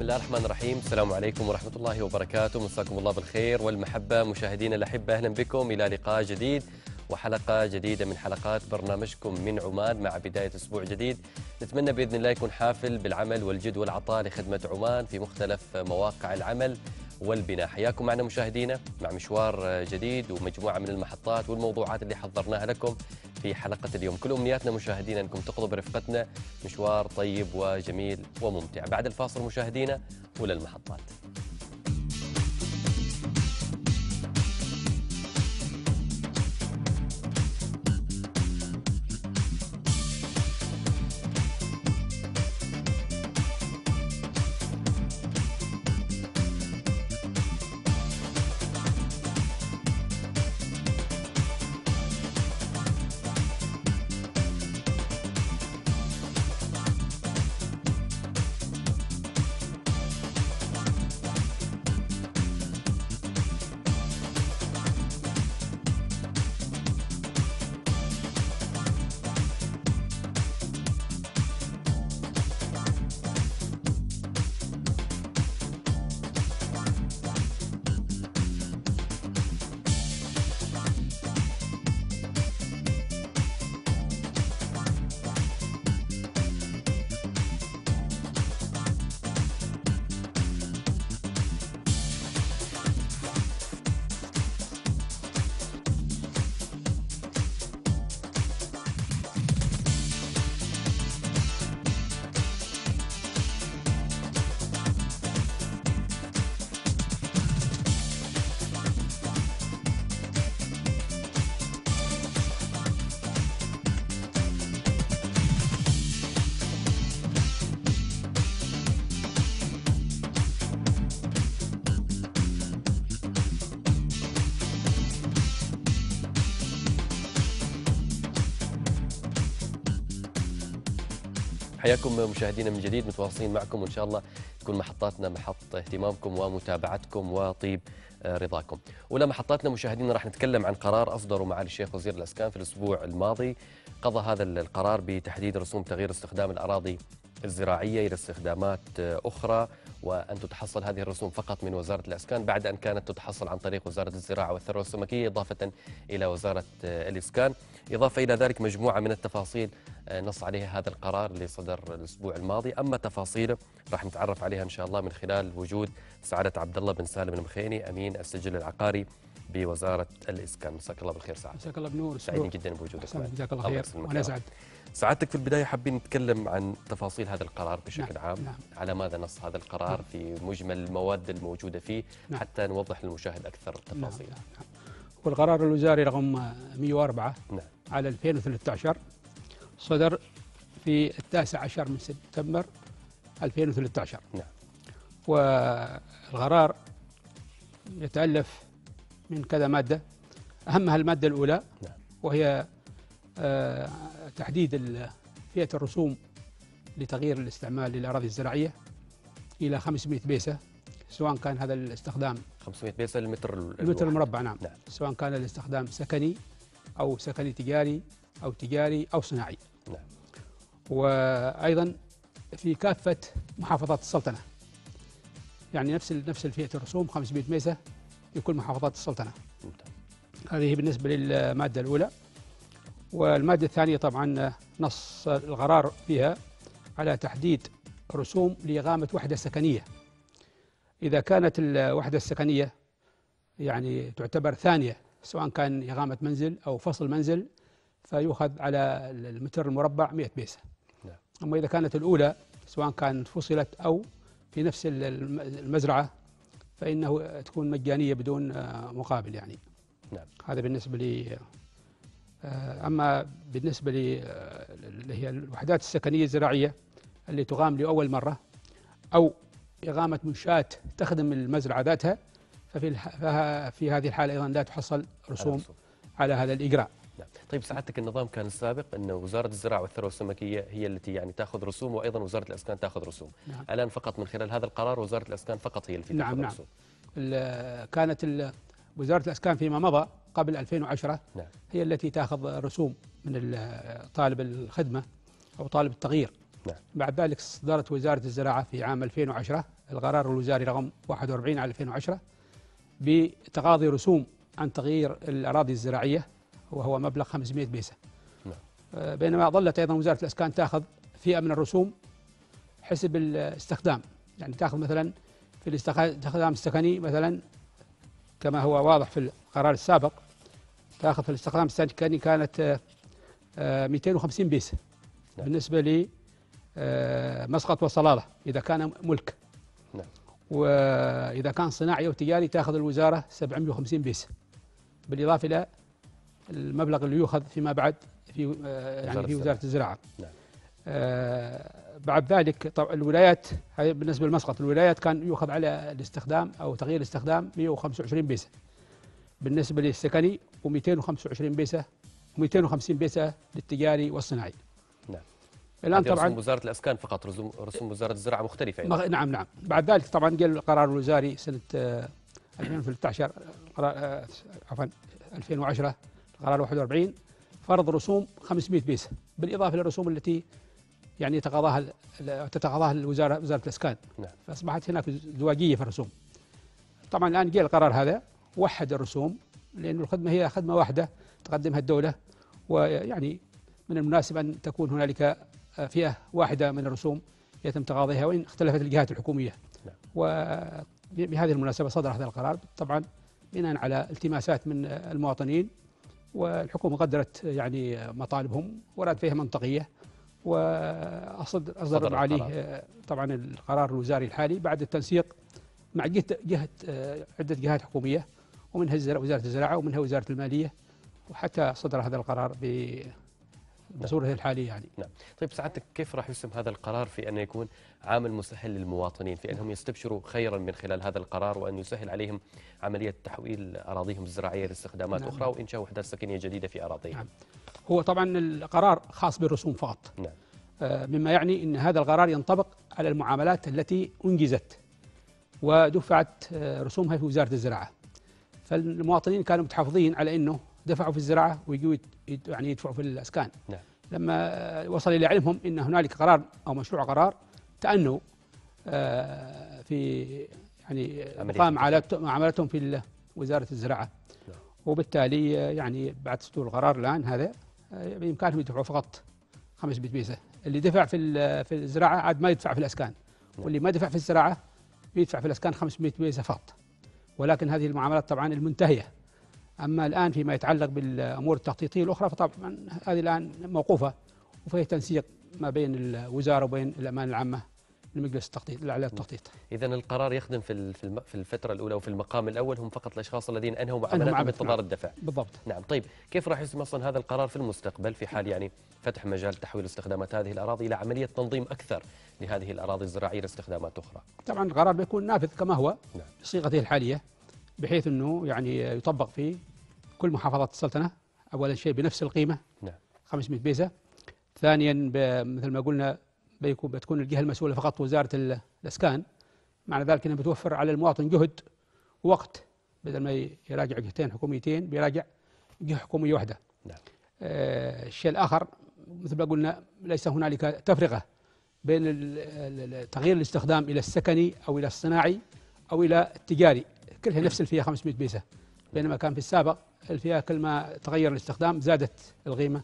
الله الرحمن الرحيم. السلام عليكم ورحمة الله وبركاته. مساكم الله بالخير والمحبة مشاهدينا الأحبة، أهلا بكم إلى لقاء جديد وحلقة جديدة من حلقات برنامجكم من عمان مع بداية أسبوع جديد. نتمنى بإذن الله يكون حافل بالعمل والجد والعطاء لخدمة عمان في مختلف مواقع العمل والبناء. حياكم معنا مشاهدينا مع مشوار جديد ومجموعة من المحطات والموضوعات اللي حضرناها لكم في حلقة اليوم. كل أمنياتنا مشاهدينا أنكم تقضوا برفقتنا مشوار طيب وجميل وممتع. بعد الفاصل مشاهدينا وللمحطات. حياكم مشاهدينا من جديد، متواصلين معكم وإن شاء الله تكون محطاتنا محط اهتمامكم ومتابعتكم وطيب رضاكم. أولى محطاتنا مشاهدينا راح نتكلم عن قرار أصدره معالي الشيخ وزير الإسكان في الأسبوع الماضي. قضى هذا القرار بتحديد رسوم تغيير استخدام الأراضي الزراعية إلى استخدامات أخرى، وأن تتحصل هذه الرسوم فقط من وزارة الإسكان بعد أن كانت تتحصل عن طريق وزارة الزراعة والثروة السمكية إضافة إلى وزارة الإسكان. إضافة إلى ذلك مجموعة من التفاصيل نص عليها هذا القرار اللي صدر الأسبوع الماضي. أما تفاصيله راح نتعرف عليها إن شاء الله من خلال وجود سعادة عبد الله بن سالم المخيني أمين السجل العقاري بوزارة الإسكان. مساك الله بالخير سعادة. مساك الله بنور. سعيدين جدا بوجودك معنا. جزاك الله خير وأنا أسعد. سعادتك في البداية حابين نتكلم عن تفاصيل هذا القرار بشكل عام. نعم. على ماذا نص هذا القرار في مجمل المواد الموجودة فيه حتى نوضح للمشاهد أكثر التفاصيل. نعم. والقرار الوزاري رقم 104 على 2013 صدر في 19 من سبتمبر 2013. نعم. والقرار يتألف من كذا مادة، أهمها المادة الأولى وهي تحديد فئة الرسوم لتغيير الاستعمال للأراضي الزراعية إلى 500 بيسة، سواء كان هذا الاستخدام 500 بيسة المتر المربع. نعم. سواء كان الاستخدام سكني أو سكني تجاري أو تجاري أو صناعي. نعم. وأيضا في كافة محافظات السلطنة، يعني نفس الفئة الرسوم 500 بيسة في كل محافظات السلطنة. هذه بالنسبة للمادة الأولى. والمادة الثانية طبعا نص القرار فيها على تحديد رسوم لإقامة وحدة سكنية. إذا كانت الوحدة السكنية يعني تعتبر ثانية، سواء كان إقامة منزل أو فصل منزل، فيؤخذ على المتر المربع 100 بيسة. نعم. أما إذا كانت الأولى سواء كانت فصلت أو في نفس المزرعة فإنه تكون مجانية بدون مقابل يعني. نعم. هذا بالنسبة لي. أما بالنسبة لي اللي هي الوحدات السكنية الزراعية اللي تقام لأول مرة أو إقامة منشآت تخدم المزرعة ذاتها، ففي هذه الحالة أيضا لا تحصل رسوم على هذا الإجراء. نعم. طيب سعادتك النظام كان السابق أن وزارة الزراعة والثروة السمكية هي التي يعني تأخذ رسوم، وأيضا وزارة الإسكان تأخذ رسوم. نعم. الآن فقط من خلال هذا القرار وزارة الإسكان فقط هي التي تأخذ رسوم. كانت وزارة الإسكان فيما مضى قبل 2010 نعم. هي التي تأخذ رسوم من طالب الخدمة أو طالب التغيير. نعم. بعد ذلك صدرت وزارة الزراعة في عام 2010 القرار الوزاري رقم 41 على 2010 بتقاضي رسوم عن تغيير الأراضي الزراعية، وهو مبلغ 500 بيسة. بينما ظلت أيضا وزارة الإسكان تأخذ فئة من الرسوم حسب الاستخدام، يعني تأخذ مثلا في الاستخدام السكني مثلا كما هو واضح في القرار السابق، تأخذ في الاستخدام السكني كانت 250 بيسة. بالنسبة لي مسقط وصلالة إذا كان ملك. وإذا كان صناعي أو تجاري تأخذ الوزارة 750 بيسة، بالإضافة إلى المبلغ اللي يؤخذ فيما بعد في يعني في وزارة الزراعة. بعد ذلك طبعا الولايات، هذه بالنسبة للمسقط، الولايات كان يؤخذ على الاستخدام أو تغيير الاستخدام 125 بيسة بالنسبة للسكني، و225 بيسة و250 بيسة للتجاري والصناعي. الآن طبعا رسوم وزارة الإسكان فقط، رسوم وزارة الزراعة مختلفة يعني. نعم. بعد ذلك طبعا جاء القرار الوزاري سنة 2013 عفوا 2010 القرار 41 فرض رسوم 500 بيسة بالإضافة للرسوم التي يعني تتقاضاها الوزارة، وزارة الإسكان. فأصبحت هناك ازدواجية في الرسوم. طبعا الآن جاء القرار هذا وحد الرسوم، لأن الخدمة هي خدمة واحدة تقدمها الدولة، ويعني من المناسب أن تكون هنالك فئة واحدة من الرسوم يتم تقاضيها وإن اختلفت الجهات الحكومية. وبهذه المناسبة صدر هذا القرار طبعا بناء على التماسات من المواطنين، والحكومة قدرت يعني مطالبهم ورأت فيها منطقية، وأصدر معاليه طبعا القرار الوزاري الحالي بعد التنسيق مع عدة جهات حكومية، ومنها وزارة الزراعة ومنها وزارة المالية، وحتى صدر هذا القرار بصورته الحالية يعني. طيب سعادتك كيف راح يسهم هذا القرار في أن يكون عامل مسهل للمواطنين في أنهم يستبشروا خيرا من خلال هذا القرار، وأن يسهل عليهم عملية تحويل أراضيهم الزراعية لاستخدامات أخرى وإنشاء وحدات سكنية جديدة في أراضيهم؟ هو طبعا القرار خاص بالرسوم فقط. مما يعني أن هذا القرار ينطبق على المعاملات التي أنجزت ودفعت رسومها في وزارة الزراعة. فالمواطنين كانوا متحافظين على أنه دفعوا في الزراعة ويجوا يعني يدفعوا في الأسكان. لما وصل إلى علمهم أن هنالك قرار أو مشروع قرار تأنوا في يعني مقام معاملتهم في وزارة الزراعة. وبالتالي يعني بعد صدور القرار الآن هذا بإمكانهم يدفعوا فقط 500 بيسة. اللي دفع في الزراعة عاد ما يدفع في الأسكان، واللي ما دفع في الزراعة يدفع في الأسكان 500 بيسة فقط. ولكن هذه المعاملات طبعا المنتهية. أما الآن فيما يتعلق بالأمور التخطيطية الأخرى فطبعا هذه الآن موقوفة، وفيه تنسيق ما بين الوزارة وبين الأمانة العامة لمجلس التخطيط الأعلى للتخطيط. إذن القرار يخدم في الفترة الأولى وفي المقام الأول هم فقط الأشخاص الذين أنهوا معاملاتهم بانتظار الدفع. بالضبط. نعم. طيب كيف راح يسهم أصلا هذا القرار في المستقبل في حال يعني فتح مجال تحويل استخدامات هذه الأراضي إلى عملية تنظيم أكثر لهذه الأراضي الزراعية لاستخدامات أخرى؟ طبعا القرار بيكون نافذ كما هو بصيغته الحالية، بحيث أنه يعني يطبق في كل محافظات السلطنة. أولا شيء بنفس القيمة 500 بيسة. ثانيا مثل ما قلنا بتكون الجهة المسؤولة فقط وزارة الإسكان، معنى ذلك أنها بتوفر على المواطن جهد ووقت، بدل ما يراجع جهتين حكوميتين بيراجع جهة حكومية واحدة. الشيء الآخر مثل ما قلنا ليس هنالك تفرقة بين تغيير الاستخدام إلى السكني أو إلى الصناعي أو إلى التجاري، كلها نفس الفئة 500 بيسة. بينما كان في السابق الفئة كل ما تغير الاستخدام زادت القيمة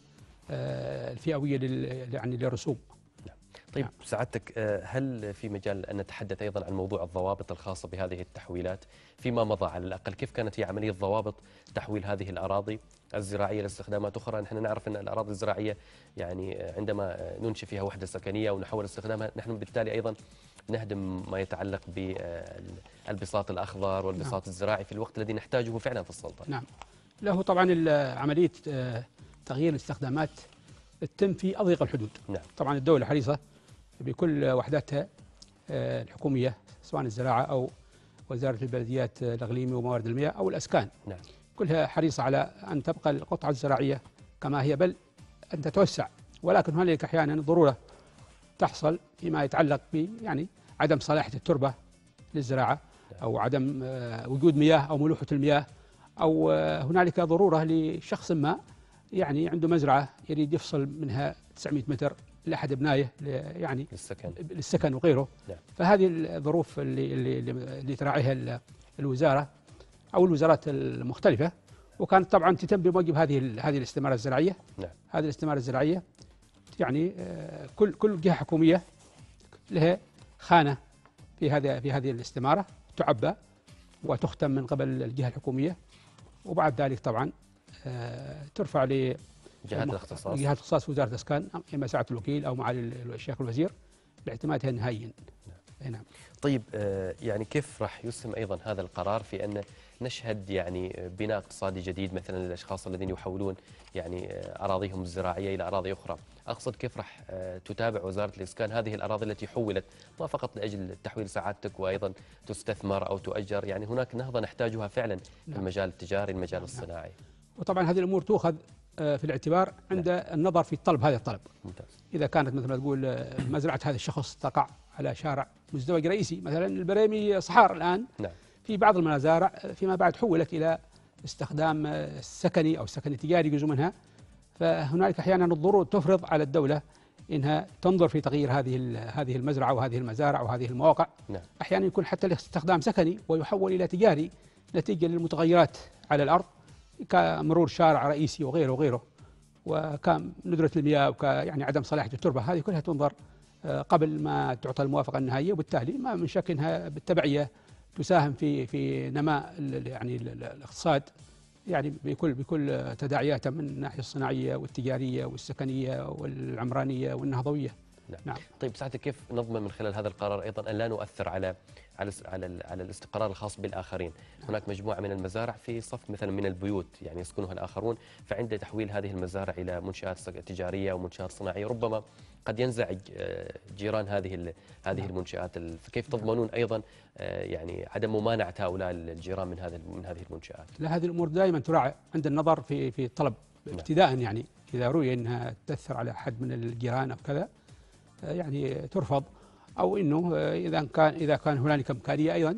الفئوية يعني للرسوم. طيب سعادتك هل في مجال أن نتحدث أيضا عن موضوع الضوابط الخاصة بهذه التحويلات فيما مضى على الأقل؟ كيف كانت هي عملية ضوابط تحويل هذه الأراضي الزراعية لاستخدامات أخرى؟ نحن نعرف أن الأراضي الزراعية يعني عندما ننشئ فيها وحدة سكنية ونحول استخدامها نحن بالتالي أيضا نهدم ما يتعلق بالبساط الأخضر والبساط الزراعي في الوقت الذي نحتاجه فعلا في السلطنة. نعم. له طبعا عملية تغيير الاستخدامات تتم في أضيق الحدود. طبعا الدولة حريصة بكل وحداتها الحكومية سواء الزراعة أو وزارة البلديات الإقليمية وموارد المياه أو الأسكان. كلها حريصة على أن تبقى القطعة الزراعية كما هي، بل أن تتوسع. ولكن هنالك أحيانا ضرورة تحصل فيما يتعلق ب يعني عدم صلاحية التربة للزراعة، أو عدم وجود مياه أو ملوحة المياه، أو هنالك ضرورة لشخص ما يعني عنده مزرعة يريد يفصل منها 900 متر لأحد أبنائه يعني للسكن وغيره. نعم. فهذه الظروف اللي تراعيها الوزارة أو الوزارات المختلفة، وكانت طبعا تتم بموجب هذه الاستمارة الزراعية. نعم. هذه الاستمارة الزراعية يعني كل جهة حكومية لها خانة في هذه الاستمارة، تعبى وتختم من قبل الجهة الحكومية، وبعد ذلك طبعا ترفع جهات الاختصاص في وزارة الإسكان، إما سعادة الوكيل أو معالي الشيخ الوزير لاعتمادها نهائيا. نعم. طيب يعني كيف راح يسهم أيضا هذا القرار في أن نشهد يعني بناء اقتصادي جديد مثلا للأشخاص الذين يحولون يعني أراضيهم الزراعية إلى أراضي أخرى؟ أقصد كيف راح تتابع وزارة الإسكان هذه الأراضي التي حولت ما فقط لأجل تحويل سعادتك وأيضا تستثمر أو تؤجر، يعني هناك نهضة نحتاجها فعلا في المجال التجاري، المجال الصناعي. وطبعا هذه الأمور تؤخذ في الاعتبار عند النظر في هذا الطلب. ممتاز. إذا كانت مثل ما تقول مزرعة هذا الشخص تقع على شارع مزدوج رئيسي، مثلا البريمي صحار الآن. نعم. في بعض المزارع فيما بعد حولت إلى استخدام السكني أو السكن التجاري جزء منها، فهنالك أحيانا الضرور تفرض على الدولة إنها تنظر في تغيير هذه المزرعة وهذه المزارع وهذه المواقع. نعم. أحيانا يكون حتى الاستخدام سكني ويحول إلى تجاري نتيجة للمتغيرات على الأرض كمرور شارع رئيسي وغيره، وكندرة المياه يعني عدم صلاحية التربة. هذه كلها تنظر قبل ما تعطى الموافقة النهائية، وبالتالي ما من شك أنها بالتبعية تساهم في نماء يعني الاقتصاد يعني بكل تداعياته من الناحية الصناعية والتجارية والسكنية والعمرانية والنهضوية. نعم. طيب ساعتك كيف نضمن من خلال هذا القرار ايضا ان لا نؤثر على الاستقرار الخاص بالاخرين؟ هناك مجموعه من المزارع في صف مثلا من البيوت يعني يسكنها الاخرون، فعند تحويل هذه المزارع الى منشات تجاريه ومنشات صناعيه ربما قد ينزعج جيران هذه المنشات، فكيف تضمنون ايضا يعني عدم ممانعه هؤلاء الجيران من هذه المنشات؟ لا، هذه الامور دائما تراعى عند النظر في الطلب ابتداء. يعني اذا رؤي انها تاثر على احد من الجيران او كذا يعني ترفض، او انه اذا كان هنالك امكانيه ايضا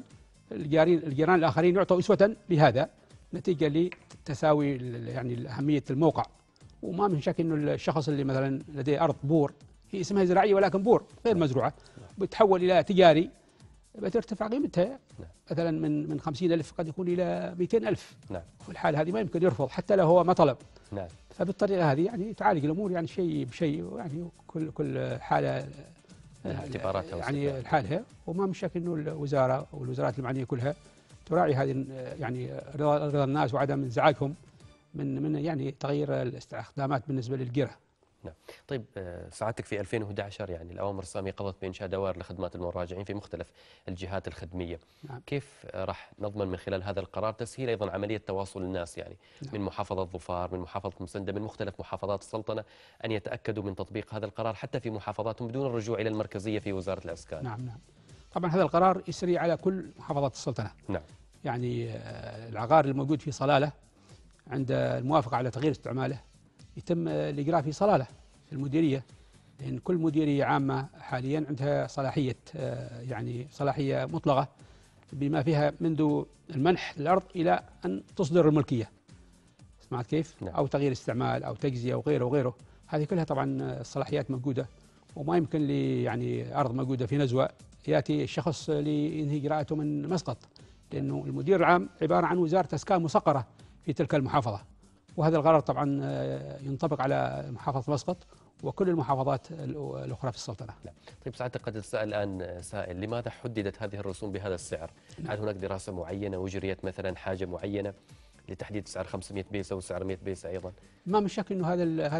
الجيران الاخرين يعطوا اسوه بهذا نتيجه لتساوي يعني اهميه الموقع. وما من شك انه الشخص اللي مثلا لديه ارض بور هي اسمها زراعيه ولكن بور غير مزروعه بتحول الى تجاري بترتفع قيمتها مثلا من 50,000 قد يكون الى 200,000. نعم. في الحال هذه ما يمكن يرفض حتى لو هو ما طلب. نعم. فبالطريقه هذه يعني تعالج الامور يعني شيء بشيء، يعني كل حاله اعتباراتها يعني لحالها. وما من شك انه الوزاره والوزارات المعنيه كلها تراعي هذه يعني رضا الناس وعدم انزعاجهم من يعني تغيير الاستخدامات بالنسبه للقرى. نعم. طيب سعادتك في 2011 يعني الأوامر السامية قضت بإنشاء دوائر لخدمات المراجعين في مختلف الجهات الخدمية. نعم. كيف راح نضمن من خلال هذا القرار تسهيل أيضا عملية تواصل الناس يعني نعم. من محافظة ظفار، من محافظة مسندة، من مختلف محافظات السلطنة أن يتأكدوا من تطبيق هذا القرار حتى في محافظاتهم بدون الرجوع إلى المركزية في وزارة الإسكان؟ نعم. طبعا هذا القرار يسري على كل محافظات السلطنة. نعم. يعني العقار الموجود في صلالة عند الموافقة على تغيير استعماله يتم الإجراء في صلالة في المديرية، لأن كل مديرية عامة حاليا عندها صلاحية يعني صلاحية مطلقة بما فيها منذ المنح للأرض إلى أن تصدر الملكية. سمعت كيف؟ نعم. أو تغيير استعمال أو تجزية وغيره. هذه كلها طبعا الصلاحيات موجودة، وما يمكن لي يعني أرض موجودة في نزوة يأتي الشخص لينهي إجراءاته من مسقط، لأنه المدير العام عبارة عن وزارة إسكان مسقرة في تلك المحافظة. وهذا القرار طبعا ينطبق على محافظة مسقط وكل المحافظات الأخرى في السلطنة. لا. طيب سعادتك قد تسأل الآن سائل لماذا حددت هذه الرسوم بهذا السعر؟ هل هناك دراسة معينة وجريت مثلا حاجة معينة لتحديد سعر 500 بيسة وسعر 100 بيسة أيضا؟ ما من شك إنه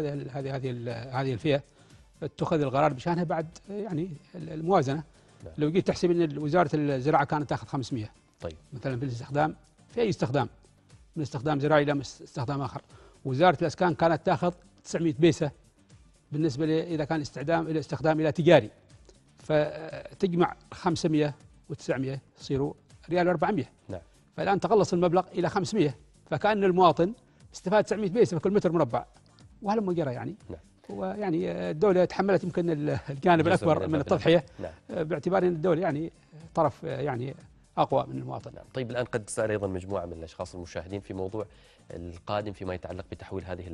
هذه الفئة اتخذ القرار بشأنها بعد يعني الموازنة. نعم. لو جيت تحسب إن وزارة الزراعة كانت تأخذ 500 طيب مثلا في الاستخدام، في أي استخدام من استخدام زراعي إلى استخدام آخر، وزارة الإسكان كانت تأخذ 900 بيسة بالنسبة إذا كان استخدام إلى تجاري، فتجمع 500 و900 يصيروا ريال 400. نعم. فالآن تقلص المبلغ إلى 500، فكأن المواطن استفاد 900 بيسة في كل متر مربع، وهل مجرى يعني. نعم. ويعني الدولة تحملت يمكن الجانب الأكبر من التضحية. نعم. باعتبار أن الدولة يعني طرف يعني أقوى من المواطن. نعم. طيب الآن قد سأل أيضا مجموعة من الأشخاص المشاهدين في موضوع القادم فيما يتعلق بتحويل هذه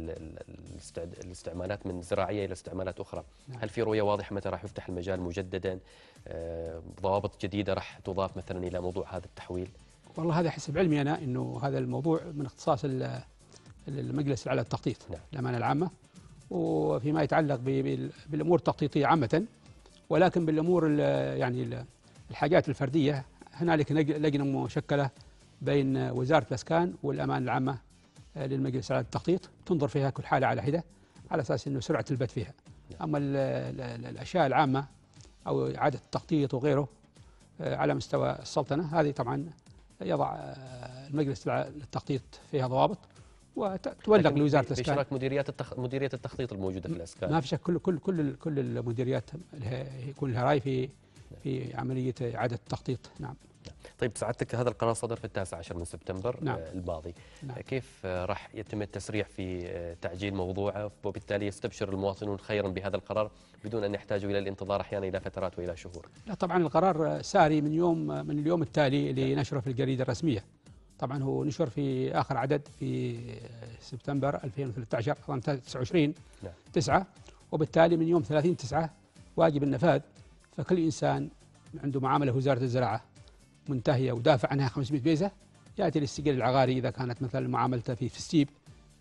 الاستعمالات من زراعية إلى استعمالات أخرى. نعم. هل في رؤية واضحة متى راح يفتح المجال مجددا؟ ضوابط جديدة راح تضاف مثلا إلى موضوع هذا التحويل؟ والله هذا حسب علمي أنا أنه هذا الموضوع من اختصاص المجلس على التخطيط، نعم. الأمانة العامة، وفيما يتعلق بالأمور التخطيطية عامة، ولكن بالأمور يعني الحاجات الفردية هنالك لجنة مشكلة بين وزارة الإسكان والأمانة العامة للمجلس على التخطيط، تنظر فيها كل حالة على حدة على أساس أنه سرعة البت فيها. أما الأشياء العامة أو إعادة التخطيط وغيره على مستوى السلطنة، هذه طبعا يضع المجلس للتخطيط فيها ضوابط وتولق لوزارة الإسكان بإشراك مديرية التخطيط الموجودة في الإسكان. ما في شك كل المديريات يكون لها رأي في عملية إعادة التخطيط. نعم. طيب سعادتك هذا القرار صدر في 19 من سبتمبر نعم. الماضي. نعم. كيف راح يتم التسريع في تعجيل موضوعه وبالتالي يستبشر المواطنون خيرا بهذا القرار بدون أن يحتاجوا إلى الانتظار أحيانا إلى فترات وإلى شهور؟ لا طبعا القرار ساري من اليوم التالي لنشره في الجريدة الرسمية. طبعا هو نشر في آخر عدد في سبتمبر 2013 29 9، وبالتالي من يوم 30 9 واجب النفاذ. فكل إنسان عنده معاملة وزارة الزراعة منتهية ودافع عنها 500 بيزة يأتي للسجل العقاري إذا كانت مثلا معاملته في السيب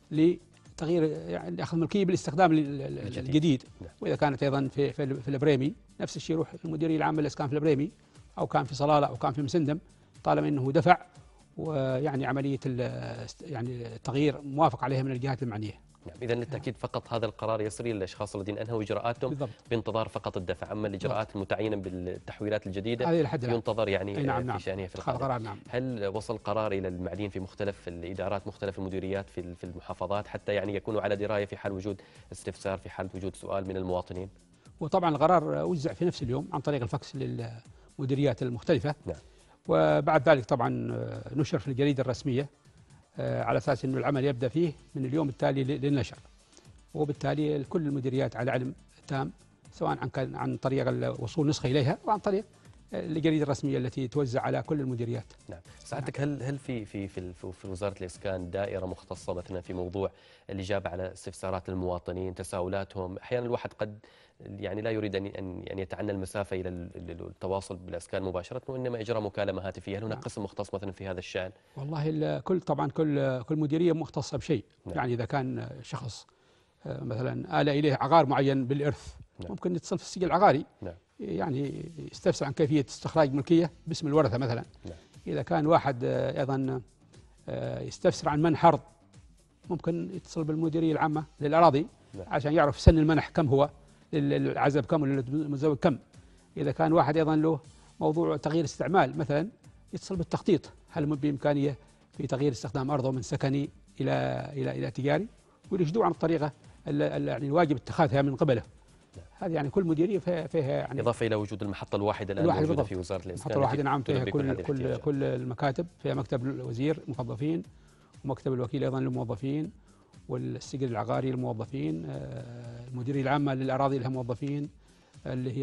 لتغيير يعني أخذ ملكية بالاستخدام الجديد. وإذا كانت أيضا في البريمي نفس الشيء، يروح المديرية العامة للإسكان في البريمي أو كان في صلالة أو كان في مسندم طالما أنه دفع، ويعني عملية يعني التغيير موافق عليها من الجهات المعنية. نعم. إذا للتأكيد فقط هذا القرار يسري للأشخاص الذين أنهوا إجراءاتهم بالضبط. بانتظار فقط الدفع، أما الإجراءات المتعينة بالتحويلات الجديدة هذه لحد الآن ينتظر يعني نعم. في شأنها في القرار. نعم. هل وصل قرار إلى المعنيين في مختلف الإدارات مختلف المديريات في المحافظات حتى يعني يكونوا على دراية في حال وجود استفسار، في حال وجود سؤال من المواطنين؟ وطبعا القرار وزع في نفس اليوم عن طريق الفاكس للمديريات المختلفة. نعم. وبعد ذلك طبعا نشر في الجريدة الرسمية على أساس أنه العمل يبدأ فيه من اليوم التالي للنشر، وبالتالي كل المديريات على علم تام سواء كان عن طريق الوصول نسخة إليها وعن طريق الجريدة الرسمية التي توزع على كل المديريات. نعم. سعادتك هل في وزارة الإسكان دائرة مختصة مثلا في موضوع الإجابة على استفسارات المواطنين، تساؤلاتهم؟ أحيانا الواحد قد يعني لا يريد أن يتعنى المسافة إلى التواصل بالإسكان مباشرة وإنما إجراء مكالمة هاتفية. هل هناك قسم مختص مثلا في هذا الشأن؟ والله كل مديرية مختصة بشيء. نعم. يعني إذا كان شخص مثلا آل إليه عقار معين بالإرث، نعم. ممكن يتصل في السجل العقاري. نعم. يعني يستفسر عن كيفية استخراج ملكية باسم الورثة مثلا. نعم. إذا كان واحد أيضا يستفسر عن منح أرض، ممكن يتصل بالمديرية العامة للأراضي. نعم. عشان يعرف سن المنح كم هو، للعزب كم وللمزوج كم. إذا كان واحد أيضا له موضوع تغيير استعمال مثلا، يتصل بالتخطيط، هل بإمكانية في تغيير استخدام أرضه من سكني إلى تجاري، ويرشدوه عن الطريقة يعني الواجب اتخاذها من قبله. هذه يعني كل مديرية فيها يعني إضافة إلى وجود المحطة الواحدة الآن موجودة في وزارة الإسكان. المحطة الواحدة نعم، فيها كل المكاتب، فيها مكتب الوزير موظفين، ومكتب الوكيل أيضا للموظفين، والسجل العقاري للموظفين، المديرية العامة للأراضي لها موظفين، اللي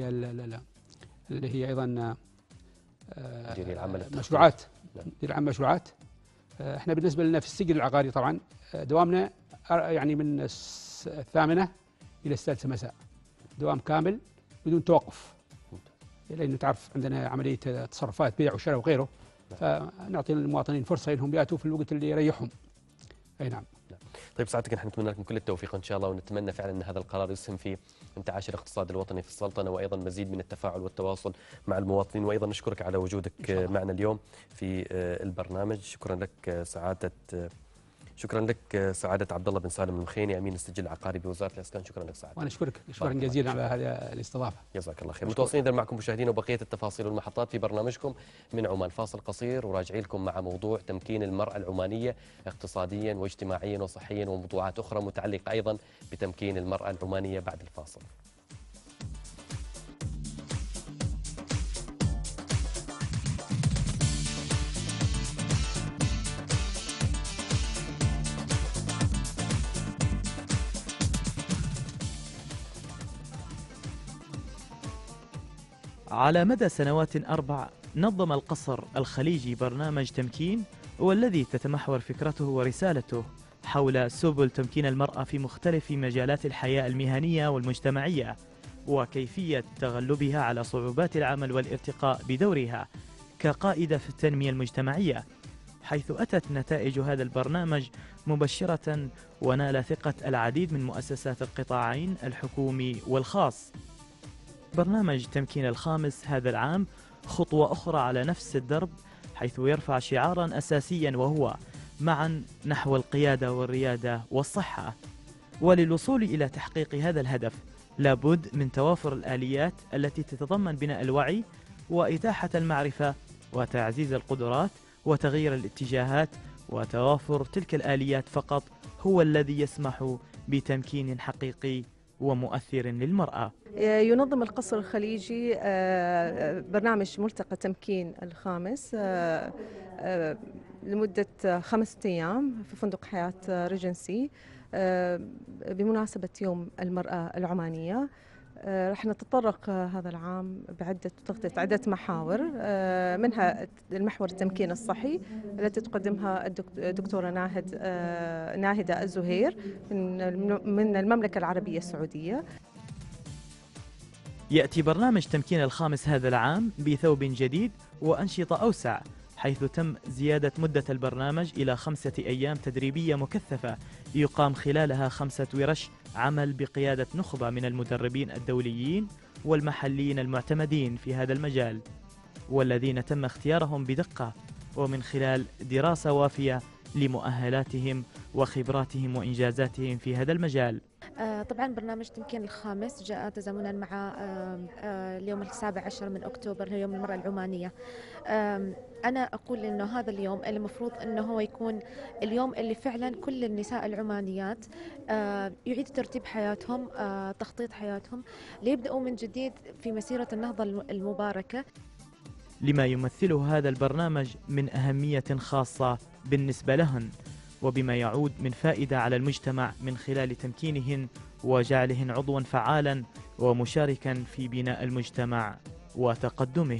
هي أيضا المديرية العامة مشروعات. المديرية العامة مشروعات. احنا بالنسبة لنا في السجل العقاري طبعا دوامنا يعني من 8 إلى 6 مساء، دوام كامل بدون توقف، لأنه تعرف عندنا عملية تصرفات بيع وشراء وغيره، فنعطي المواطنين فرصة أنهم يأتوا في الوقت اللي يريحهم. أي نعم. طيب سعادتك نحن نتمنى لكم كل التوفيق إن شاء الله، ونتمنى فعلا أن هذا القرار يسهم في انتعاش الاقتصاد الوطني في السلطنة، وأيضا مزيد من التفاعل والتواصل مع المواطنين. وأيضا نشكرك على وجودك معنا اليوم في البرنامج. شكرا لك سعادة عبد الله بن سالم المخيني، أمين السجل العقاري بوزارة الإسكان. شكرا لك سعادة. وأنا أشكرك شكرا جزيلا على هذه الاستضافة. جزاك الله خير. متواصلين إذا معكم مشاهدينا وبقية التفاصيل والمحطات في برنامجكم من عمان. فاصل قصير وراجعين لكم مع موضوع تمكين المرأة العمانية اقتصاديا واجتماعيا وصحيا وموضوعات أخرى متعلقة أيضا بتمكين المرأة العمانية بعد الفاصل. على مدى سنوات 4 نظم القصر الخليجي برنامج تمكين، والذي تتمحور فكرته ورسالته حول سبل تمكين المرأة في مختلف مجالات الحياة المهنية والمجتمعية، وكيفية تغلبها على صعوبات العمل والارتقاء بدورها كقائدة في التنمية المجتمعية، حيث أتت نتائج هذا البرنامج مبشرة ونال ثقة العديد من مؤسسات القطاعين الحكومي والخاص. برنامج تمكين الخامس هذا العام خطوة أخرى على نفس الدرب، حيث يرفع شعاراً أساسياً وهو معاً نحو القيادة والريادة والصحة. وللوصول إلى تحقيق هذا الهدف لابد من توافر الآليات التي تتضمن بناء الوعي وإتاحة المعرفة وتعزيز القدرات وتغيير الاتجاهات، وتوافر تلك الآليات فقط هو الذي يسمح بتمكين حقيقي ومؤثر للمرأة. ينظم القصر الخليجي برنامج ملتقى تمكين الخامس لمدة 5 أيام في فندق حياة ريجنسي بمناسبة يوم المرأة العمانية. رح نتطرق هذا العام تغطية عدة محاور، منها المحور التمكين الصحي التي تقدمها الدكتورة ناهدة الزهير من المملكة العربية السعودية. يأتي برنامج تمكين الخامس هذا العام بثوب جديد وأنشطة أوسع، حيث تم زيادة مدة البرنامج إلى 5 أيام تدريبية مكثفة يقام خلالها 5 ورش عمل بقيادة نخبة من المدربين الدوليين والمحليين المعتمدين في هذا المجال، والذين تم اختيارهم بدقة ومن خلال دراسة وافية لمؤهلاتهم وخبراتهم وإنجازاتهم في هذا المجال. طبعا برنامج تمكين الخامس جاء تزامنا مع اليوم 17 من أكتوبر، هو يوم المرأة العمانية. أنا أقول إنه هذا اليوم اللي المفروض إنه هو يكون اليوم اللي فعلا كل النساء العمانيات يعيدوا ترتيب حياتهم، تخطيط حياتهم ليبدأوا من جديد في مسيرة النهضة المباركة. لما يمثله هذا البرنامج من أهمية خاصة بالنسبة لهن، وبما يعود من فائدة على المجتمع من خلال تمكينهن وجعلهن عضوا فعالا ومشاركا في بناء المجتمع وتقدمه.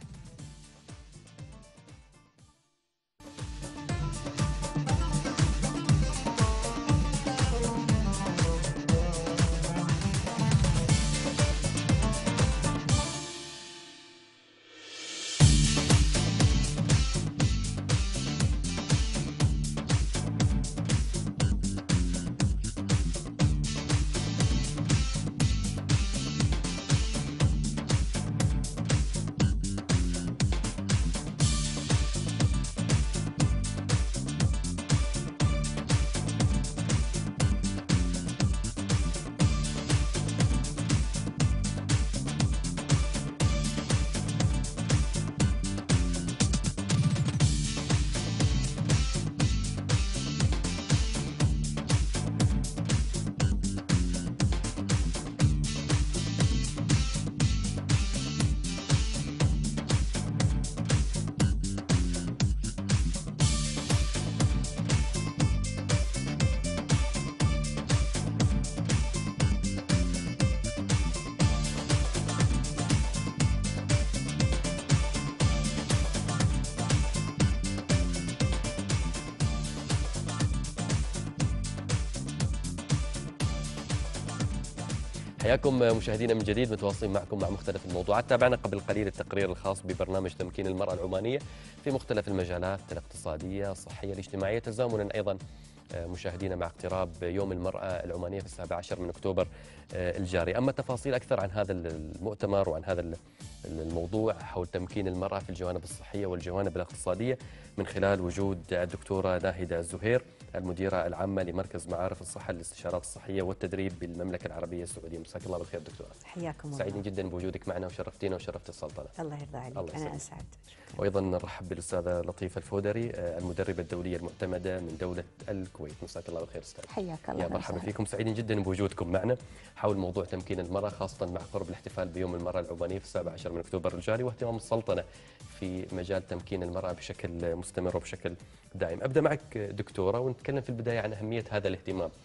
حياكم مشاهدينا من جديد، متواصلين معكم مع مختلف الموضوعات. تابعنا قبل قليل التقرير الخاص ببرنامج تمكين المرأة العمانية في مختلف المجالات الاقتصادية، الصحية، الاجتماعية، تزامنا أيضا مشاهدينا مع اقتراب يوم المرأة العمانية في 17 من أكتوبر الجاري. أما تفاصيل أكثر عن هذا المؤتمر وعن هذا الموضوع حول تمكين المرأة في الجوانب الصحية والجوانب الاقتصادية من خلال وجود الدكتورة ناهدة الزهير، المديرة العامة لمركز معارف الصحة للاستشارات الصحية والتدريب بالمملكة العربية السعودية. مساك الله بالخير دكتورة. حياكم الله. سعيدين جدا بوجودك معنا وشرفتينا وشرفت السلطنة. الله يرضى عليك. الله أنا أسعد. وأيضا نرحب بالأستاذة لطيفة الفودري، المدربة الدولية المعتمدة من دولة الكويت. مساك الله بالخير أستاذ. حياك الله. يا مرحبا فيكم، سعيدين جدا بوجودكم معنا حول موضوع تمكين المرأة، خاصة مع قرب الاحتفال بيوم المرأة العمانية في 17 من أكتوبر الجاري، واهتمام السلطنة في مجال تمكين المرأة بشكل مستمر وبشكل دائم. أبدأ معك دكتورة ونتكلم في البداية عن أهمية هذا الاهتمام.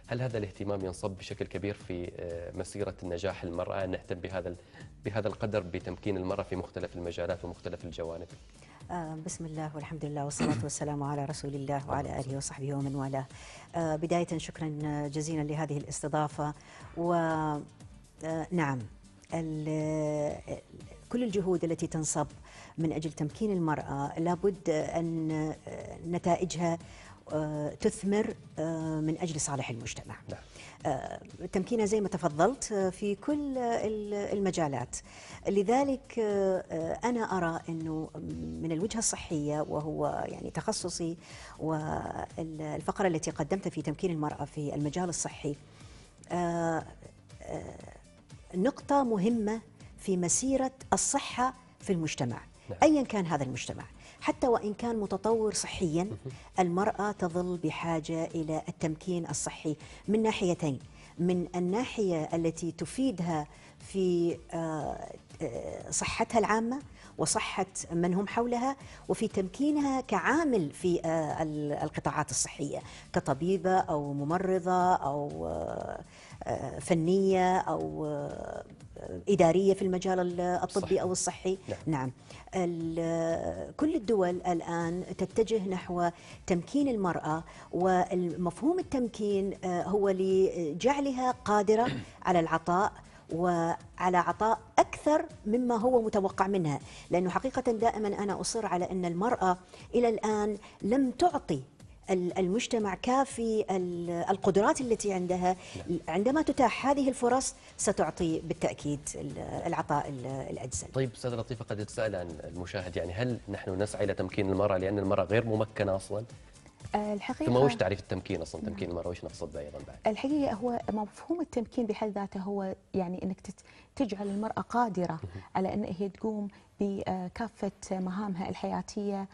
هل هذا الاهتمام ينصب بشكل كبير في مسيرة النجاح المرأة، أن نهتم بهذا القدر بتمكين المرأة في مختلف المجالات ومختلف الجوانب؟ بسم الله والحمد لله والصلاة والسلام على رسول الله وعلى آله وصحبه ومن والاه. بداية شكرا جزيلا لهذه الاستضافة. ونعم، كل الجهود التي تنصب من أجل تمكين المرأة لابد أن نتائجها تثمر من أجل صالح المجتمع. تمكينها زي ما تفضلت في كل المجالات. لذلك أنا أرى أنه من الوجهة الصحية، وهو يعني تخصصي والفقرة التي قدمتها في تمكين المرأة في المجال الصحي، نقطة مهمة في مسيرة الصحة في المجتمع، أيا كان هذا المجتمع. حتى وإن كان متطور صحيا، المرأة تظل بحاجة إلى التمكين الصحي من ناحيتين: من الناحية التي تفيدها في صحتها العامة وصحة من هم حولها، وفي تمكينها كعامل في القطاعات الصحية، كطبيبة أو ممرضة أو فنية أو إدارية في المجال الطبي أو الصحي. نعم. كل الدول الآن تتجه نحو تمكين المرأة، والمفهوم التمكين هو لجعلها قادرة على العطاء، وعلى عطاء أكثر مما هو متوقع منها. لأنه حقيقة دائما أنا أصر على أن المرأة إلى الآن لم تعطي المجتمع كافي القدرات التي عندها. عندما تتاح هذه الفرص ستعطي بالتأكيد العطاء الأجزل. طيب أستاذة لطيفة، قد يتساءل عن المشاهد، يعني هل نحن نسعى إلى تمكين المرأة لأن المرأة غير ممكنة أصلا؟ الحقيقة ثم وش تعريف التمكين أصلا؟ تمكين المرأة وش نقصد به أيضا بعد؟ الحقيقة هو مفهوم التمكين بحد ذاته هو يعني أنك تجعل المرأة قادرة على أن هي تقوم بكافة مهامها الحياتية،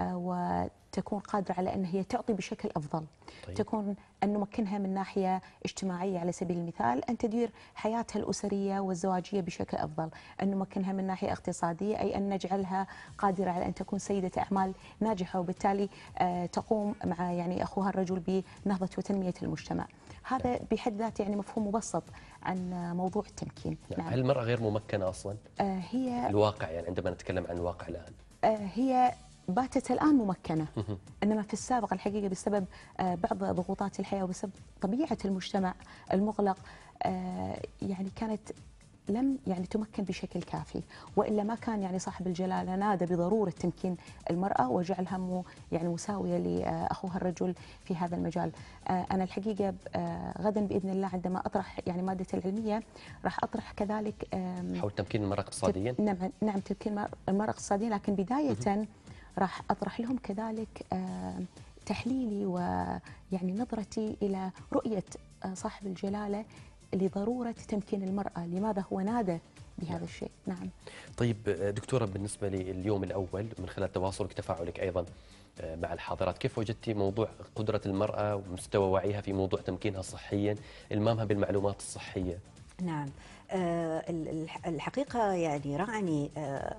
وتكون قادرة على أن هي تعطي بشكل أفضل. طيب. تكون أن نمكنها من ناحية اجتماعية على سبيل المثال، أن تدير حياتها الأسرية والزواجية بشكل أفضل. أن نمكنها من ناحية اقتصادية، أي أن نجعلها قادرة على أن تكون سيدة أعمال ناجحة، وبالتالي تقوم مع يعني أخوها الرجل بنهضة وتنمية المجتمع. هذا بحد ذاته يعني مفهوم مبسط عن موضوع التمكين. نعم. هل المرأة غير ممكنة أصلا؟ هي الواقع، يعني عندما نتكلم عن الواقع الآن، هي باتت الآن ممكنة، إنما في السابق الحقيقة بسبب بعض ضغوطات الحياة وبسبب طبيعة المجتمع المغلق يعني كانت لم يعني تمكن بشكل كافي، وإلا ما كان يعني صاحب الجلالة نادى بضرورة تمكين المرأة وجعلها يعني مساوية لأخوها الرجل في هذا المجال. أنا الحقيقة غدا بإذن الله عندما أطرح يعني مادتي العلمية راح أطرح كذلك حول تمكين المرأة اقتصاديا. نعم تمكين المرأة اقتصاديا، لكن بداية راح أطرح لهم كذلك تحليلي ويعني نظرتي إلى رؤية صاحب الجلالة لضرورة تمكين المرأة، لماذا هو نادى بهذا الشيء. نعم. طيب دكتورة، بالنسبة لليوم الأول من خلال تواصلك تفاعلك أيضا مع الحاضرات، كيف وجدتي موضوع قدرة المرأة ومستوى وعيها في موضوع تمكينها صحيا، إلمامها بالمعلومات الصحية؟ نعم. الحقيقة يعني رعني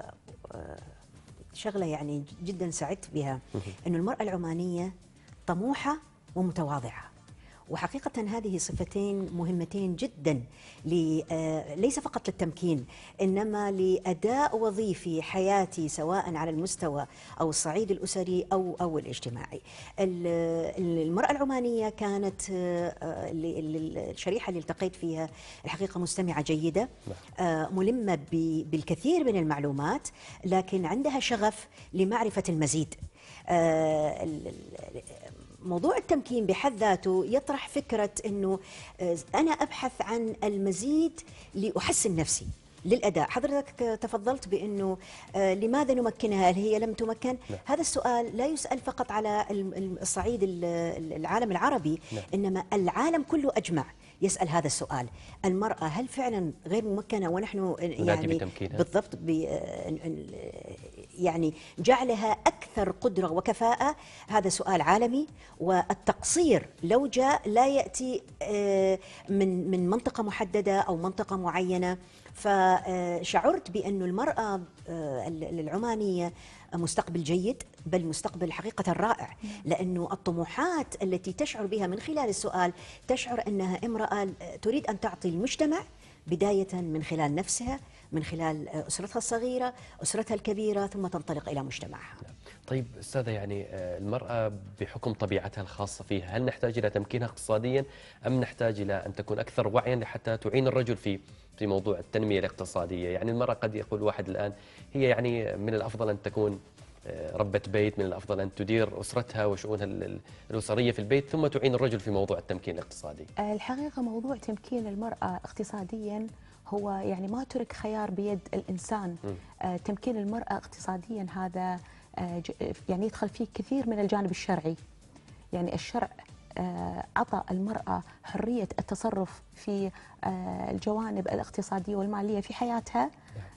شغلة يعني جدا سعدت بها، أن المرأة العمانية طموحة ومتواضعة، وحقيقة هذه صفتين مهمتين جدا ليس فقط للتمكين، إنما لأداء وظيفي حياتي، سواء على المستوى أو الصعيد الأسري أو الاجتماعي. المرأة العمانية كانت الشريحة اللي التقيت فيها الحقيقة مستمعة جيدة، ملمة بالكثير من المعلومات، لكن عندها شغف لمعرفة المزيد. موضوع التمكين بحد ذاته يطرح فكرة أنه أنا أبحث عن المزيد لأحسن نفسي للأداء. حضرتك تفضلت بأنه لماذا نمكنها؟ هل هي لم تمكن؟ لا. هذا السؤال لا يسأل فقط على الصعيد العالم العربي، لا. إنما العالم كله أجمع يسأل هذا السؤال. المرأة هل فعلا غير ممكنة ونحن يعني بالضبط يعني جعلها أكثر قدرة وكفاءة؟ هذا سؤال عالمي، والتقصير لو جاء لا يأتي من منطقة محددة أو منطقة معينة. فشعرت بأن المرأة العمانية مستقبل جيد، بل مستقبل حقيقة رائع، لأنه الطموحات التي تشعر بها من خلال السؤال تشعر أنها امرأة تريد أن تعطي المجتمع بداية من خلال نفسها، من خلال أسرتها الصغيرة، أسرتها الكبيرة، ثم تنطلق إلى مجتمعها. طيب أستاذة، يعني المرأة بحكم طبيعتها الخاصة فيها، هل نحتاج إلى تمكينها اقتصاديا أم نحتاج إلى أن تكون أكثر وعيا حتى تعين الرجل في موضوع التنمية الاقتصادية؟ يعني المرأة قد يقول واحد الآن هي يعني من الأفضل أن تكون ربة بيت، من الأفضل أن تدير أسرتها وشؤونها الأسرية في البيت ثم تعين الرجل في موضوع التمكين الاقتصادي. الحقيقة موضوع تمكين المرأة اقتصاديا هو يعني ما ترك خيار بيد الإنسان. تمكين المرأة اقتصاديا هذا يعني يدخل فيه كثير من الجانب الشرعي. يعني الشرع أعطى المرأة حرية التصرف في الجوانب الاقتصادية والمالية في حياتها،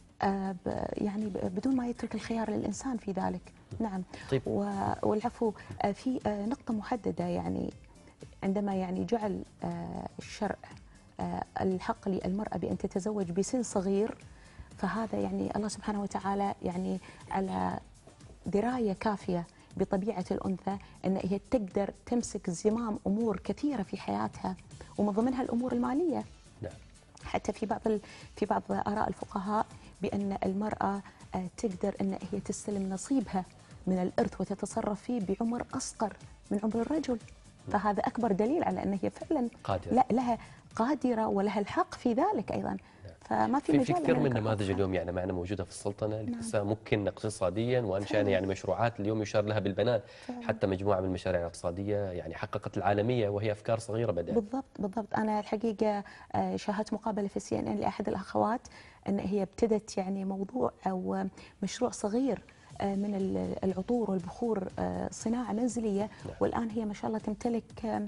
يعني بدون ما يترك الخيار للإنسان في ذلك. نعم. طيب. والعفو، في نقطة محددة، يعني عندما يعني جعل الشرع الحق للمرأة بأن تتزوج بسن صغير، فهذا يعني الله سبحانه وتعالى يعني على دراية كافية بطبيعة الأنثى أن هي تقدر تمسك زمام أمور كثيرة في حياتها، ومن ضمنها الأمور المالية. نعم. حتى في بعض آراء الفقهاء بأن المرأة تقدر أن هي تستلم نصيبها من الإرث وتتصرف فيه بعمر أصغر من عمر الرجل. فهذا أكبر دليل على أن هي فعلا قادرة. لا لها قادرة ولها الحق في ذلك أيضا. فما في مجال. في كثير من النماذج اليوم يعني معنا موجودة في السلطنة النساء ممكن اقتصاديا وأنشأنا يعني مشروعات اليوم يشار لها بالبنان. حتى مجموعة من المشاريع الاقتصادية يعني حققت العالمية وهي أفكار صغيرة بدأت. بالضبط. أنا الحقيقة شاهدت مقابلة في CNN لأحد الأخوات أن هيابتدت يعني موضوع أو مشروع صغير من العطور والبخور، صناعة منزلية. والآن هي ما شاء الله تمتلك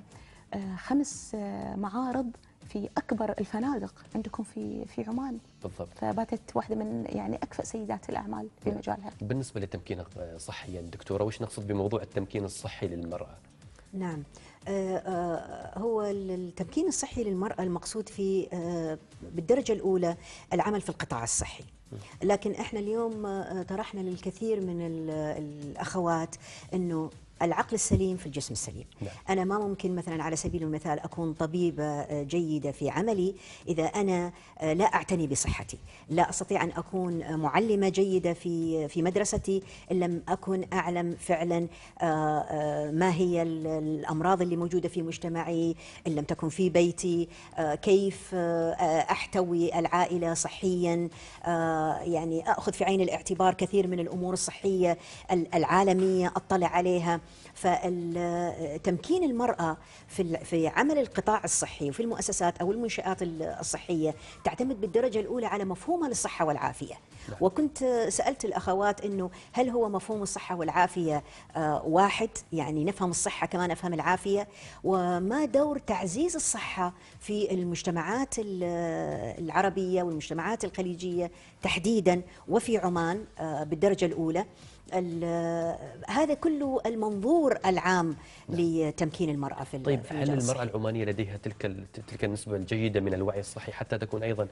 5 معارض في أكبر الفنادق عندكم في عمان. بالضبط. فباتت واحدة من يعني أكفأ سيدات الأعمال في مجالها. بالنسبة للتمكين صحيا دكتورة، وش نقصد بموضوع التمكين الصحي للمرأة؟ نعم، هو التمكين الصحي للمرأة المقصود في بالدرجة الأولى العمل في القطاع الصحي. لكن احنا اليوم طرحنا للكثير من الأخوات أنه العقل السليم في الجسم السليم. نعم. أنا ما ممكن مثلا على سبيل المثال أكون طبيبة جيدة في عملي إذا أنا لا أعتني بصحتي، لا أستطيع أن أكون معلمة جيدة في مدرستي إن لم أكن أعلم فعلا ما هي الأمراض اللي موجودة في مجتمعي، إن لم تكن في بيتي كيف أحتوي العائلة صحيا، يعني أخذ في عين الاعتبار كثير من الأمور الصحية العالمية أطلع عليها. فتمكين المرأة في عمل القطاع الصحي وفي المؤسسات أو المنشآت الصحية تعتمد بالدرجة الأولى على مفهومها للصحة والعافية. وكنت سألت الأخوات أنه هل هو مفهوم الصحة والعافية واحد، يعني نفهم الصحة كما نفهم العافية، وما دور تعزيز الصحة في المجتمعات العربية والمجتمعات الخليجية تحديدا وفي عمان بالدرجة الأولى. هذا كله المنظور العام لتمكين المرأة في طيب، هل المرأة العمانية لديها تلك النسبة الجيدة من الوعي الصحي حتى تكون أيضا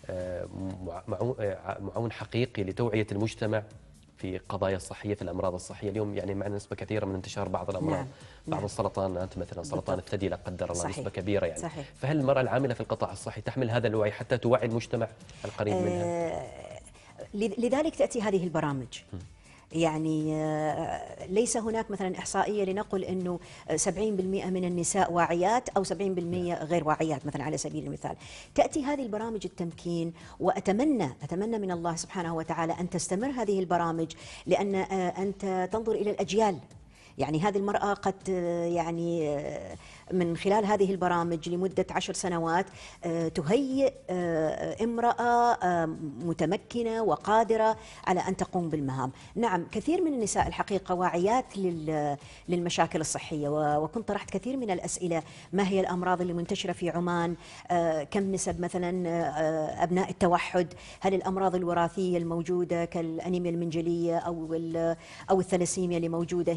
معون حقيقي لتوعية المجتمع في قضايا الصحية، في الأمراض الصحية؟ اليوم يعني معنا نسبة كثيرة من انتشار بعض الأمراض. بعض السرطانات مثلا سرطان الثدي لا قدر الله، نسبة كبيرة يعني. صحيح. فهل المرأة العاملة في القطاع الصحي تحمل هذا الوعي حتى توعي المجتمع القريب منها؟ لذلك تأتي هذه البرامج. يعني ليس هناك مثلا إحصائية لنقل أنه 70% من النساء واعيات أو 70% غير واعيات مثلا على سبيل المثال. تأتي هذه البرامج التمكين، وأتمنى من الله سبحانه وتعالى أن تستمر هذه البرامج، لأن أنت تنظر إلى الأجيال. يعني هذه المرأة قد يعني من خلال هذه البرامج لمدة 10 سنوات تهيئ امرأة متمكنة وقادرة على أن تقوم بالمهام. نعم، كثير من النساء الحقيقة واعيات للمشاكل الصحية، وكنت طرحت كثير من الأسئلة: ما هي الأمراض اللي منتشرة في عمان؟ كم نسب مثلا أبناء التوحد؟ هل الأمراض الوراثية الموجودة كالأنيميا المنجلية أو الثلاسيميا اللي موجودة هنا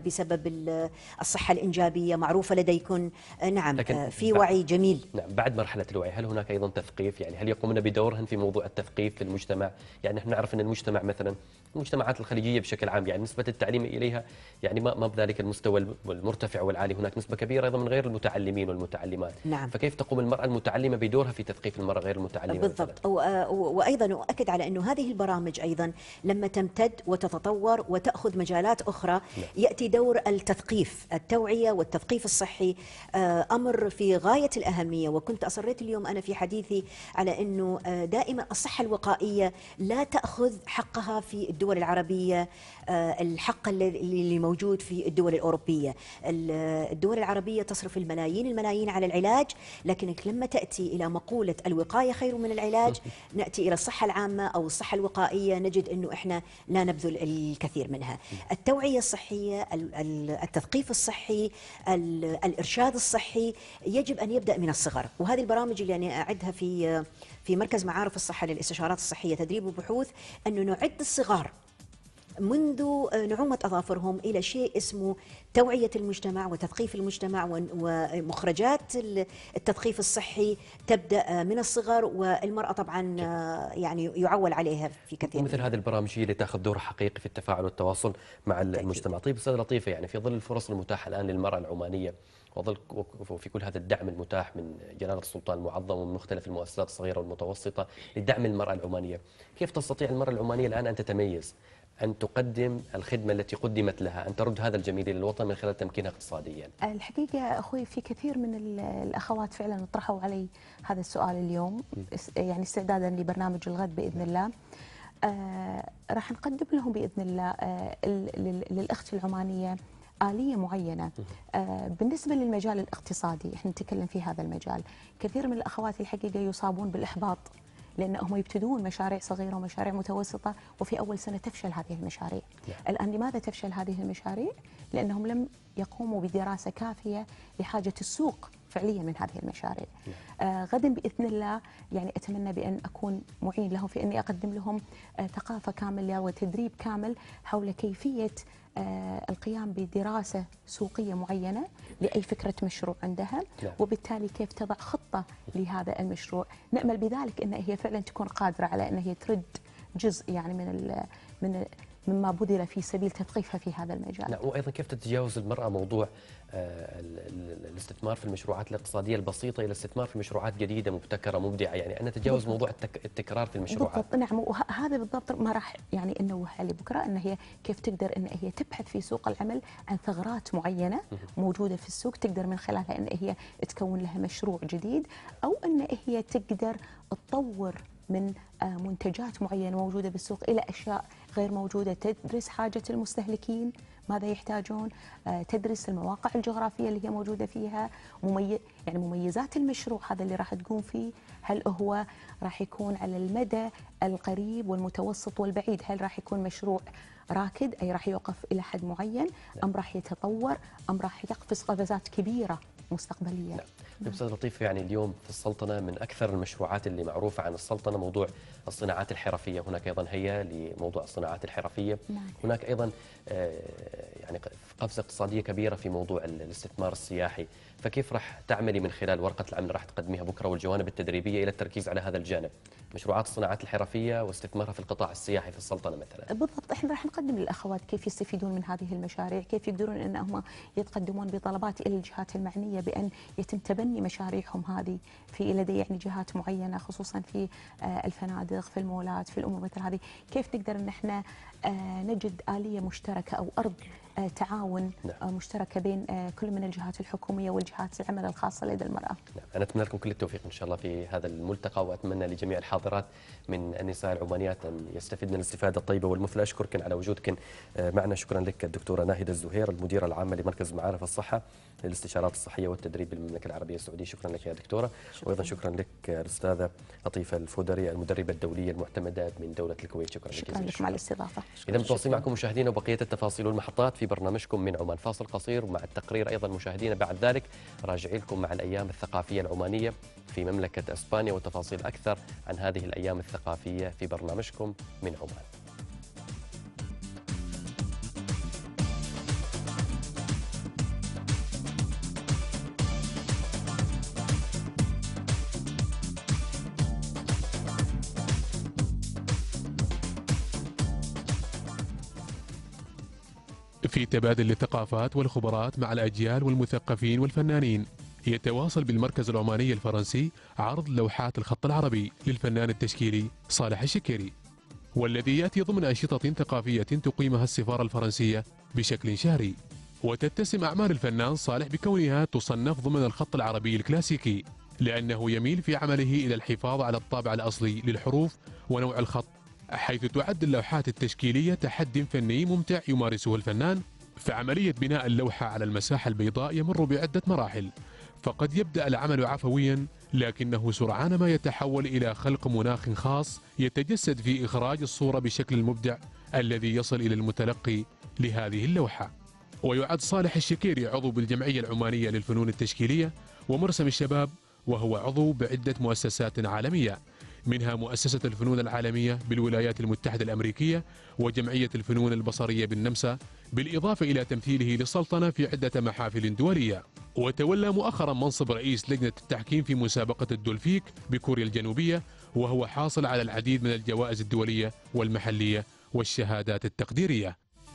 بسبب الصحة الإنجابية معروفة لديكم. نعم في بعد وعي جميل. نعم، بعد مرحلة الوعي هل هناك أيضا تثقيف؟ يعني هل يقومون بدورهن في موضوع التثقيف في المجتمع؟ يعني نحن نعرف أن المجتمع مثلا المجتمعات الخليجية بشكل عام يعني نسبة التعليم إليها يعني ما بذلك المستوى المرتفع والعالي، هناك نسبة كبيرة أيضا من غير المتعلمين والمتعلمات. نعم. فكيف تقوم المرأة المتعلمة بدورها في تثقيف المرأة غير المتعلمة؟ بالضبط. وأيضا أؤكد على أنه هذه البرامج أيضا لما تمتد وتتطور وتأخذ مجالات أخرى يأتي دور التثقيف، التوعية والتثقيف الصحي أمر في غاية الأهمية. وكنت أصريت اليوم أنا في حديثي على أنه دائما الصحة الوقائية لا تأخذ حقها في الدول العربية، الحق اللي موجود في الدول الأوروبية. الدول العربية تصرف الملايين على العلاج، لكنك لما تأتي إلى مقولة الوقاية خير من العلاج نأتي إلى الصحة العامة أو الصحة الوقائية نجد أنه إحنا لا نبذل الكثير منها. التوعية الصحية، التثقيف الصحي، الإرشاد الصحي يجب أن يبدأ من الصغر. وهذه البرامج اللي أنا أعدها في مركز معارف الصحة للاستشارات الصحية تدريب وبحوث أنه نعد الصغار منذ نعومة أظافرهم إلى شيء اسمه توعية المجتمع وتثقيف المجتمع، ومخرجات التثقيف الصحي تبدأ من الصغر، والمرأة طبعا يعني يعول عليها في كثير. مثل هذه البرامج هي اللي تاخذ دور حقيقي في التفاعل والتواصل مع المجتمع. طيب أستاذ لطيفة، يعني في ظل الفرص المتاحة الآن للمرأة العمانية وفي كل هذا الدعم المتاح من جلالة السلطان المعظم ومن مختلف المؤسسات الصغيرة والمتوسطة لدعم المرأة العمانية، كيف تستطيع المرأة العمانية الآن أن تتميز، أن تقدم الخدمة التي قدمت لها، أن ترد هذا الجميل إلى الوطن من خلال تمكينها اقتصاديا؟ الحقيقة أخوي في كثير من الأخوات فعلا طرحوا علي هذا السؤال اليوم، يعني استعدادا لبرنامج الغد بإذن الله. راح نقدم لهم بإذن الله للأخت العمانية آلية معينة. بالنسبة للمجال الاقتصادي احنا نتكلم في هذا المجال، كثير من الأخوات الحقيقة يصابون بالإحباط لأنهم يبتدون مشاريع صغيرة ومشاريع متوسطة وفي أول سنة تفشل هذه المشاريع. الآن لماذا تفشل هذه المشاريع؟ لأنهم لم يقوموا بدراسة كافية لحاجة السوق فعليا من هذه المشاريع. غدا بإذن الله يعني أتمنى بأن أكون معين لهم في أني أقدم لهم ثقافة كاملة وتدريب كامل حول كيفية القيام بدراسة سوقية معينة لأي فكرة مشروع عندها، وبالتالي كيف تضع خطة لهذا المشروع. نأمل بذلك أن هي فعلا تكون قادرة على أن هي ترد جزء يعني مما بذل في سبيل تثقيفها في هذا المجال. وأيضا كيف تتجاوز المرأة موضوع الاستثمار في المشروعات الاقتصادية البسيطة إلى الاستثمار في مشروعات جديدة مبتكرة مبدعة، يعني أن نتجاوز موضوع التكرار في المشروعات. بالضبط. نعم، وهذا بالضبط ما راح يعني ننوه عليه بكرة، أن هي كيف تقدر أن هي تبحث في سوق العمل عن ثغرات معينة موجودة في السوق تقدر من خلالها أن هي تكون لها مشروع جديد، أو أن هي تقدر تطور من منتجات معينة موجودة بالسوق إلى أشياء غير موجودة، تدرس حاجة المستهلكين ماذا يحتاجون، تدرس المواقع الجغرافية اللي هي موجودة فيها، يعني مميزات المشروع هذا اللي راح تقوم فيه، هل هو راح يكون على المدى القريب والمتوسط والبعيد، هل راح يكون مشروع راكد أي راح يوقف إلى حد معين، أم راح يتطور، أم راح يقفز قفزات كبيرة مستقبلية. أستاذ لطيف، يعني اليوم في السلطنة من أكثر المشروعات اللي معروفة عن السلطنة موضوع الصناعات الحرفية، هناك أيضا هيئة لموضوع الصناعات الحرفية. هناك أيضا يعني قفزة اقتصادية كبيرة في موضوع الاستثمار السياحي، فكيف راح تعملي من خلال ورقة العمل اللي راح تقدميها بكرة والجوانب التدريبية إلى التركيز على هذا الجانب، مشروعات الصناعات الحرفية واستثمارها في القطاع السياحي في السلطنة مثلا؟ بالضبط. احنا راح نقدم للأخوات كيف يستفيدون من هذه المشاريع، كيف يقدرون أنهم يتقدمون بطلبات إلى الجهات المعنية بأن يتم تبني مشاريعهم هذه في لدي يعني جهات معينة، خصوصا في الفنادق، في المولات، في الأمور مثل هذه. كيف نقدر أن احنا نجد آلية مشتركة أو أرض تعاون مشتركة بين كل من الجهات الحكومية والجهات العمل الخاصة لدى المرأة. أنا أتمنى لكم كل التوفيق إن شاء الله في هذا الملتقى، وأتمنى لجميع الحاضرات من النساء العمانيات أن يستفيدن الاستفادة الطيبة والمثلى. أشكركن على وجودكن معنا. شكرا لك الدكتورة ناهدة الزهير، المديرة العامة لمركز معارف الصحة للاستشارات الصحية والتدريب بالمملكة العربية السعودية. شكرا لك يا دكتورة. وأيضا شكرا لك الأستاذة لطيفة الفودري، المدربة الدولية المعتمدة من دولة الكويت. شكرا لك على الاستضافة. إذا متواصلين معكم مشاهدينا وبقية التفاصيل والمحطات في برنامجكم من عمان. فاصل قصير ومع التقرير أيضا مشاهدينا، بعد ذلك راجعي لكم مع الأيام الثقافية العمانية في مملكة أسبانيا وتفاصيل أكثر عن هذه الأيام الثقافية في برنامجكم من عمان. في تبادل الثقافات والخبرات مع الأجيال والمثقفين والفنانين. يتواصل بالمركز العماني الفرنسي عرض لوحات الخط العربي للفنان التشكيلي صالح الشكيري، والذي يأتي ضمن أنشطة ثقافية تقيمها السفارة الفرنسية بشكل شهري. وتتسم أعمال الفنان صالح بكونها تصنف ضمن الخط العربي الكلاسيكي، لأنه يميل في عمله إلى الحفاظ على الطابع الأصلي للحروف ونوع الخط، حيث تعد اللوحات التشكيلية تحدي فني ممتع يمارسه الفنان. فعملية بناء اللوحة على المساحة البيضاء يمر بعدة مراحل، فقد يبدأ العمل عفويا، لكنه سرعان ما يتحول إلى خلق مناخ خاص يتجسد في إخراج الصورة بشكل المبدع الذي يصل إلى المتلقي لهذه اللوحة. ويعد صالح الشكيري عضو بالجمعية العمانية للفنون التشكيلية ومرسم الشباب، وهو عضو بعدة مؤسسات عالمية، منها مؤسسة الفنون العالمية بالولايات المتحدة الأمريكية وجمعية الفنون البصرية بالنمسا، بالإضافة إلى تمثيله للسلطنة في عدة محافل دولية. وتولى مؤخرا منصب رئيس لجنة التحكيم في مسابقة الدولفيك بكوريا الجنوبية، وهو حاصل على العديد من الجوائز الدولية والمحلية والشهادات التقديرية.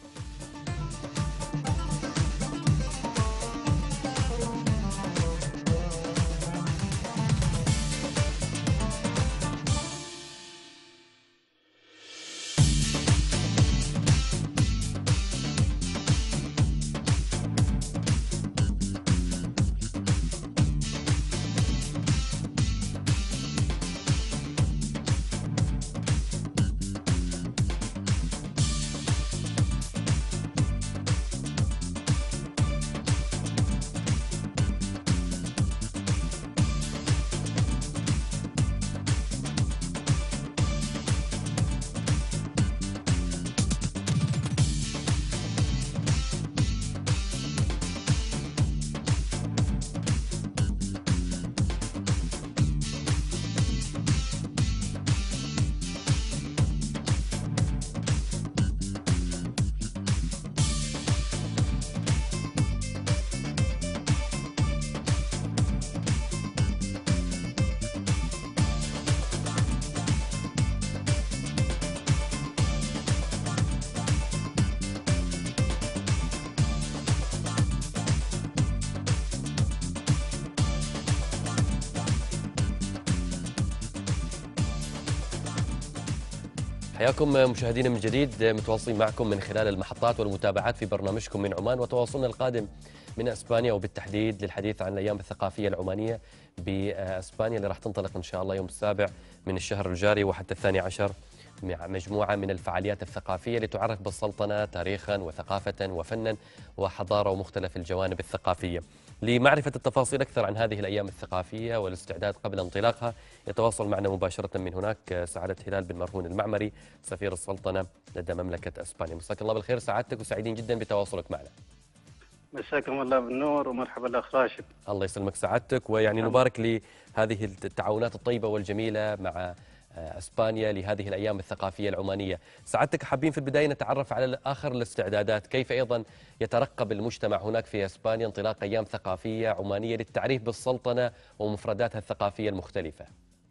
حياكم مشاهدينا من جديد، متواصلين معكم من خلال المحطات والمتابعات في برنامجكم من عمان، وتواصلنا القادم من اسبانيا وبالتحديد للحديث عن الايام الثقافيه العمانيه باسبانيا اللي راح تنطلق ان شاء الله يوم السابع من الشهر الجاري وحتى الثاني عشر، مع مجموعه من الفعاليات الثقافيه لتعرف بالسلطنه تاريخا وثقافه وفنا وحضاره ومختلف الجوانب الثقافيه. لمعرفة التفاصيل أكثر عن هذه الأيام الثقافية والاستعداد قبل انطلاقها يتواصل معنا مباشرة من هناك سعادة هلال بن مرهون المعمري، سفير السلطنة لدى مملكة أسبانيا. مساك الله بالخير سعادتك، وسعيدين جدا بتواصلك معنا. مساكم الله بالنور ومرحبا الأخ راشد. الله يسلمك سعادتك، ويعني نبارك لهذه التعاونات الطيبة والجميلة مع اسبانيا لهذه الايام الثقافيه العمانيه. سعادتك حابين في البدايه نتعرف على اخر الاستعدادات، كيف ايضا يترقب المجتمع هناك في اسبانيا انطلاق ايام ثقافيه عمانيه للتعريف بالسلطنه ومفرداتها الثقافيه المختلفه؟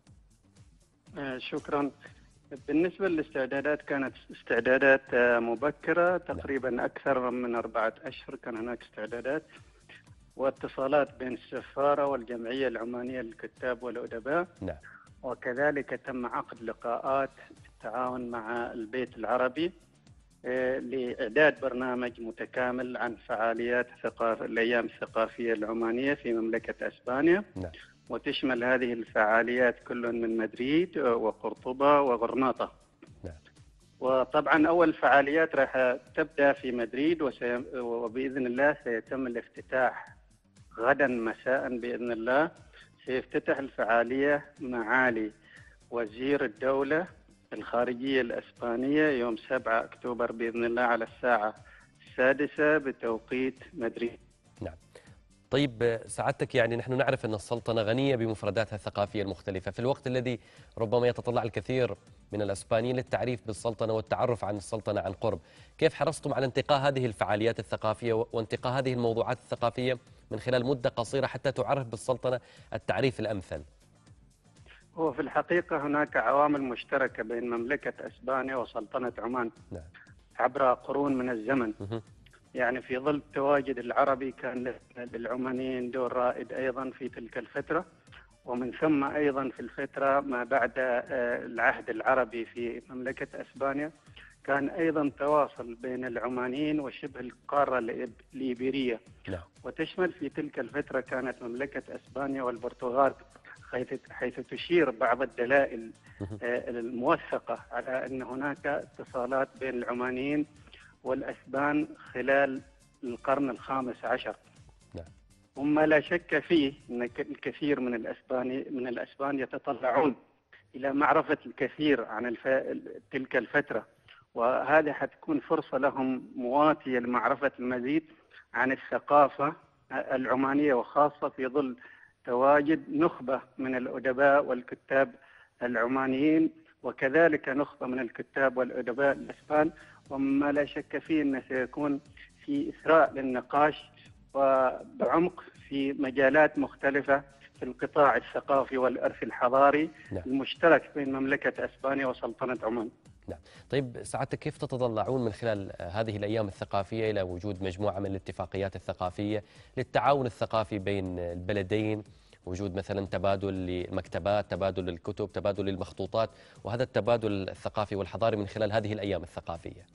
شكرا. بالنسبه للاستعدادات كانت استعدادات مبكره تقريبا اكثر من 4 أشهر، كان هناك استعدادات واتصالات بين السفاره والجمعيه العمانيه للكتاب والادباء. نعم. وكذلك تم عقد لقاءات بالتعاون مع البيت العربي لإعداد برنامج متكامل عن فعاليات الأيام الثقافية العمانية في مملكة أسبانيا. نعم. وتشمل هذه الفعاليات كل من مدريد وقرطبة وغرناطة. نعم. وطبعا أول فعاليات راح تبدأ في مدريد وبإذن الله سيتم الافتتاح غدا مساء بإذن الله. سيفتتح الفعالية معالي وزير الدولة الخارجية الإسبانية يوم 7 أكتوبر بإذن الله على الساعة 6 بتوقيت مدريد. نعم. طيب سعادتك، يعني نحن نعرف أن السلطنة غنية بمفرداتها الثقافية المختلفة، في الوقت الذي ربما يتطلع الكثير من الأسبانيين للتعريف بالسلطنة والتعرف عن السلطنة عن قرب، كيف حرصتم على انتقاء هذه الفعاليات الثقافية وانتقاء هذه الموضوعات الثقافية من خلال مدة قصيرة حتى تعرف بالسلطنة التعريف الأمثل؟ هو في الحقيقة هناك عوامل مشتركة بين مملكة أسبانيا وسلطنة عمان. نعم. عبر قرون من الزمن. يعني في ظل التواجد العربي كان للعمانيين دور رائد أيضا في تلك الفترة، ومن ثم أيضا في الفترة ما بعد العهد العربي في مملكة أسبانيا كان أيضا تواصل بين العمانيين وشبه القارة الإيبيرية. وتشمل في تلك الفترة كانت مملكة أسبانيا والبرتغال، حيث تشير بعض الدلائل الموثقة على أن هناك اتصالات بين العمانيين والأسبان خلال القرن الخامس عشر. وما لا شك فيه أن الكثير من الأسبان يتطلعون إلى معرفة الكثير عن تلك الفترة، وهذه حتكون فرصة لهم مواتية لمعرفة المزيد عن الثقافة العمانية، وخاصة في ظل تواجد نخبة من الأدباء والكتاب العمانيين، وكذلك نخبة من الكتاب والأدباء الأسبان. وما لا شك فيه أنه سيكون في إثراء للنقاش وبعمق في مجالات مختلفة في القطاع الثقافي والإرث الحضاري المشترك بين مملكة أسبانيا وسلطنة عمان. نعم. طيب سعادتك كيف تتطلعون من خلال هذه الأيام الثقافية إلى وجود مجموعة من الاتفاقيات الثقافية للتعاون الثقافي بين البلدين، وجود مثلا تبادل للمكتبات، تبادل للكتب، تبادل للمخطوطات، وهذا التبادل الثقافي والحضاري من خلال هذه الأيام الثقافية؟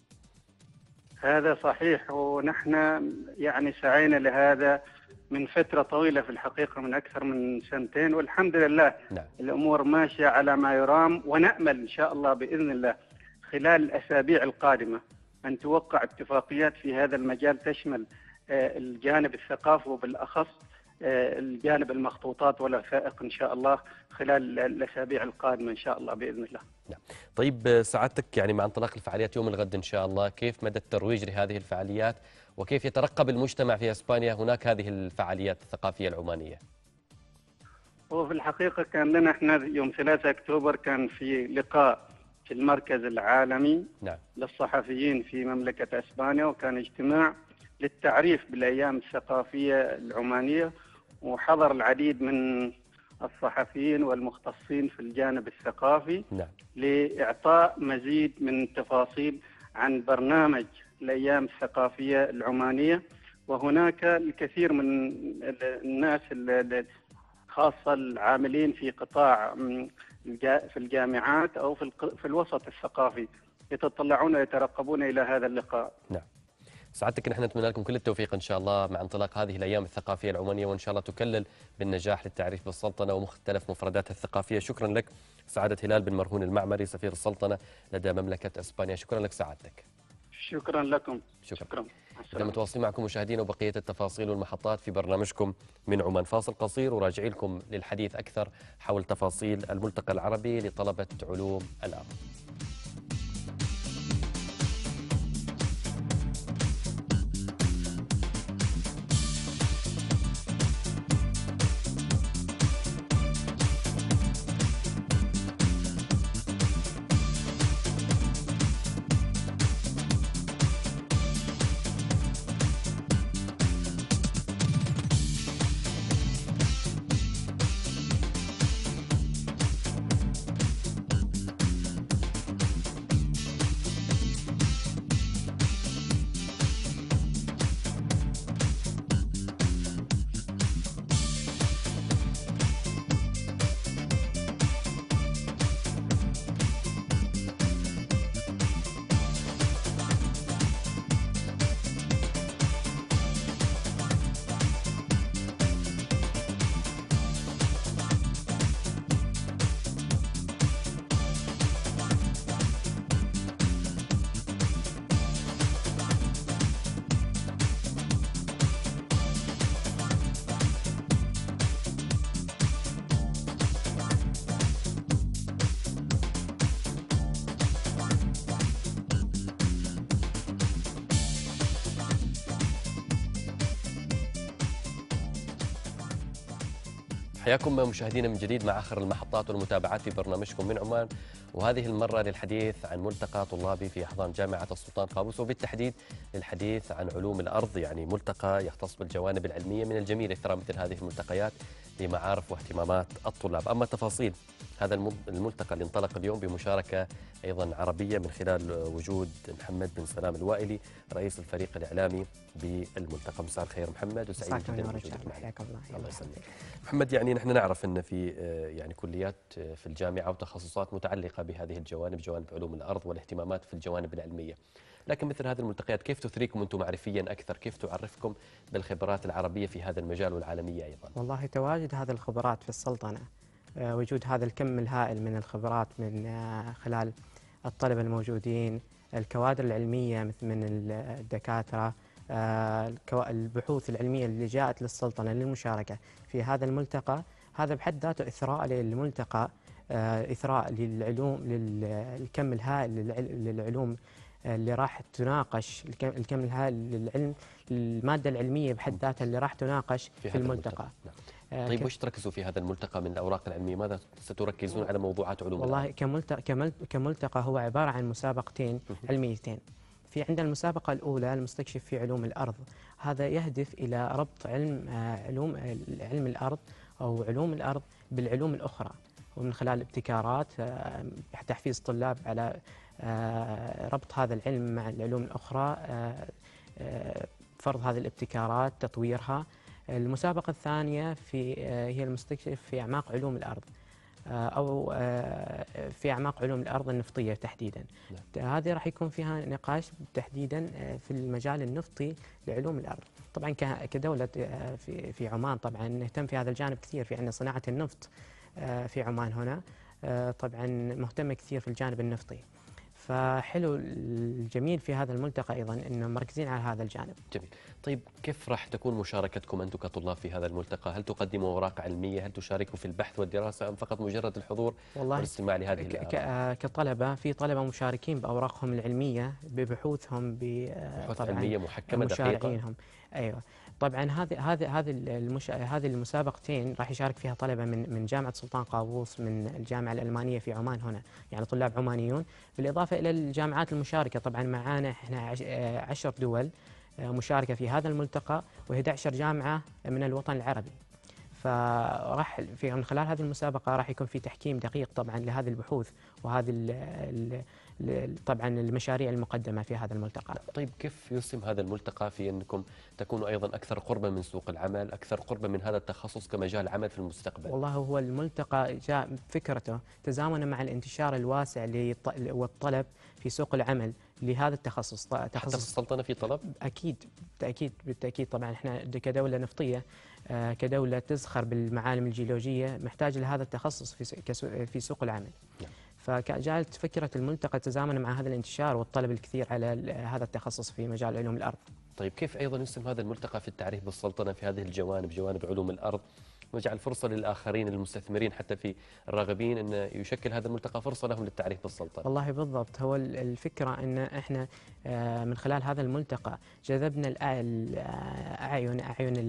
هذا صحيح، ونحن يعني سعينا لهذا من فترة طويلة في الحقيقة، من أكثر من سنتين، والحمد لله الأمور ماشية على ما يرام، ونأمل إن شاء الله بإذن الله خلال الأسابيع القادمة أن توقع اتفاقيات في هذا المجال تشمل الجانب الثقافي وبالأخص الجانب المخطوطات والوثائق إن شاء الله خلال الأسابيع القادمة إن شاء الله بإذن الله. نعم. طيب سعادتك يعني مع انطلاق الفعاليات يوم الغد إن شاء الله، كيف مدى الترويج لهذه الفعاليات وكيف يترقب المجتمع في إسبانيا هناك هذه الفعاليات الثقافية العمانية؟ وفي الحقيقة كان لنا احنا يوم 3 أكتوبر كان في لقاء في المركز العالمي للصحفيين في مملكة أسبانيا، وكان اجتماع للتعريف بالأيام الثقافية العمانية، وحضر العديد من الصحفيين والمختصين في الجانب الثقافي لإعطاء مزيد من التفاصيل عن برنامج الأيام الثقافية العمانية. وهناك الكثير من الناس خاصة العاملين في قطاع في الجامعات أو في الوسط الثقافي يتطلعون ويترقبون إلى هذا اللقاء. نعم. سعادتك نحن نتمنى لكم كل التوفيق إن شاء الله مع انطلاق هذه الأيام الثقافية العمانية، وإن شاء الله تكلل بالنجاح للتعريف بالسلطنة ومختلف مفرداتها الثقافية. شكرا لك سعادة هلال بن مرهون المعمري سفير السلطنة لدى مملكة إسبانيا. شكرا لك سعادتك. شكرا لكم. شكرا. متواصلين معكم مشاهدينا وبقية التفاصيل والمحطات في برنامجكم من عمان. فاصل قصير وراجعين لكم للحديث أكثر حول تفاصيل الملتقى العربي لطلبة علوم الأرض. حياكم مشاهدينا من جديد مع آخر المحطات والمتابعات في برنامجكم من عمان، وهذه المرة للحديث عن ملتقى طلابي في أحضان جامعة السلطان قابوس، وبالتحديد للحديث عن علوم الأرض، يعني ملتقى يختص بالجوانب العلمية. من الجميل إثراء مثل هذه الملتقيات لمعارف واهتمامات الطلاب. أما تفاصيل هذا الملتقى اللي انطلق اليوم بمشاركة أيضا عربية من خلال وجود محمد بن سلام الوائلي رئيس الفريق الإعلامي بالملتقى. مساء الخير محمد، وسعيد جدا بوجودك معنا. الله يسلمك. محمد، يعني نحن نعرف أن في يعني كليات في الجامعة وتخصصات متعلقة بهذه الجوانب، جوانب علوم الأرض والاهتمامات في الجوانب العلمية، لكن مثل هذه الملتقيات كيف تثريكم أنتم معرفيا أكثر؟ كيف تعرفكم بالخبرات العربية في هذا المجال والعالمية أيضا؟ والله تواجد هذه الخبرات في السلطنة، وجود هذا الكم الهائل من الخبرات من خلال الطلبة الموجودين، الكوادر العلمية مثل من الدكاترة، البحوث العلمية اللي جاءت للسلطنة للمشاركة في هذا الملتقى، هذا بحد ذاته إثراء للملتقى، إثراء للعلوم، للكم الهائل للعلوم اللي راح تناقش، الكم الهائل للعلم، المادة العلمية بحد ذاتها اللي راح تناقش في الملتقى. طيب وش تركزوا في هذا الملتقى من الأوراق العلمية؟ ماذا ستركزون على موضوعات علوم والله الأرض؟ كملتقى هو عبارة عن مسابقتين علميتين. في عندنا المسابقة الأولى المستكشف في علوم الأرض، هذا يهدف إلى ربط علم الأرض أو علوم الأرض بالعلوم الأخرى، ومن خلال ابتكارات تحفيز الطلاب على ربط هذا العلم مع العلوم الأخرى، فرض هذه الابتكارات، تطويرها. المسابقة الثانية هي المستكشف في أعماق علوم الأرض، أو في أعماق علوم الأرض النفطية تحديدا. هذه راح يكون فيها نقاش تحديدا في المجال النفطي لعلوم الأرض. طبعا كدولة في عمان طبعا نهتم في هذا الجانب كثير، في عندنا صناعة النفط في عمان هنا، طبعا مهتمة كثير في الجانب النفطي. فحلو الجميل في هذا الملتقى أيضا أنه مركزين على هذا الجانب. جميل. طيب كيف راح تكون مشاركتكم أنتم كطلاب في هذا الملتقى؟ هل تقدموا أوراق علمية؟ هل تشاركوا في البحث والدراسة، أم فقط مجرد الحضور والاستماع لهذه الآراء؟ كطلبة، في طلبة مشاركين بأوراقهم العلمية، ببحوثهم، بحوث علمية محكمة دقيقة. أيوة طبعا. هذه المسابقتين راح يشارك فيها طلبة من جامعة سلطان قابوس، من الجامعة الألمانية في عمان هنا، يعني طلاب عمانيون، بالإضافة إلى الجامعات المشاركة. طبعا معانا احنا 10 دول مشاركة في هذا الملتقى، و11 جامعة من الوطن العربي. فراح من خلال هذه المسابقة راح يكون في تحكيم دقيق طبعا لهذه البحوث وهذه طبعا المشاريع المقدمة في هذا الملتقى. طيب كيف يسهم هذا الملتقى في أنكم تكونوا أيضا أكثر قربا من سوق العمل، أكثر قربا من هذا التخصص كمجال عمل في المستقبل؟ والله هو الملتقى جاء فكرته تزامن مع الانتشار الواسع والطلب في سوق العمل لهذا التخصص. حتى في السلطنة في طلب؟ أكيد بالتأكيد. طبعا احنا كدولة نفطية، كدولة تزخر بالمعالم الجيولوجية، محتاج لهذا التخصص في سوق العمل. فجاءت فكرة الملتقى تزامن مع هذا الانتشار والطلب الكثير على هذا التخصص في مجال علوم الأرض. طيب كيف أيضا يسهم هذا الملتقى في التعريف بالسلطنة في هذه الجوانب، جوانب علوم الأرض، ويجعل فرصة للآخرين المستثمرين حتى في الراغبين أن يشكل هذا الملتقى فرصة لهم للتعريف بالسلطنة؟ والله بالضبط. هو الفكرة أن إحنا من خلال هذا الملتقى جذبنا أعين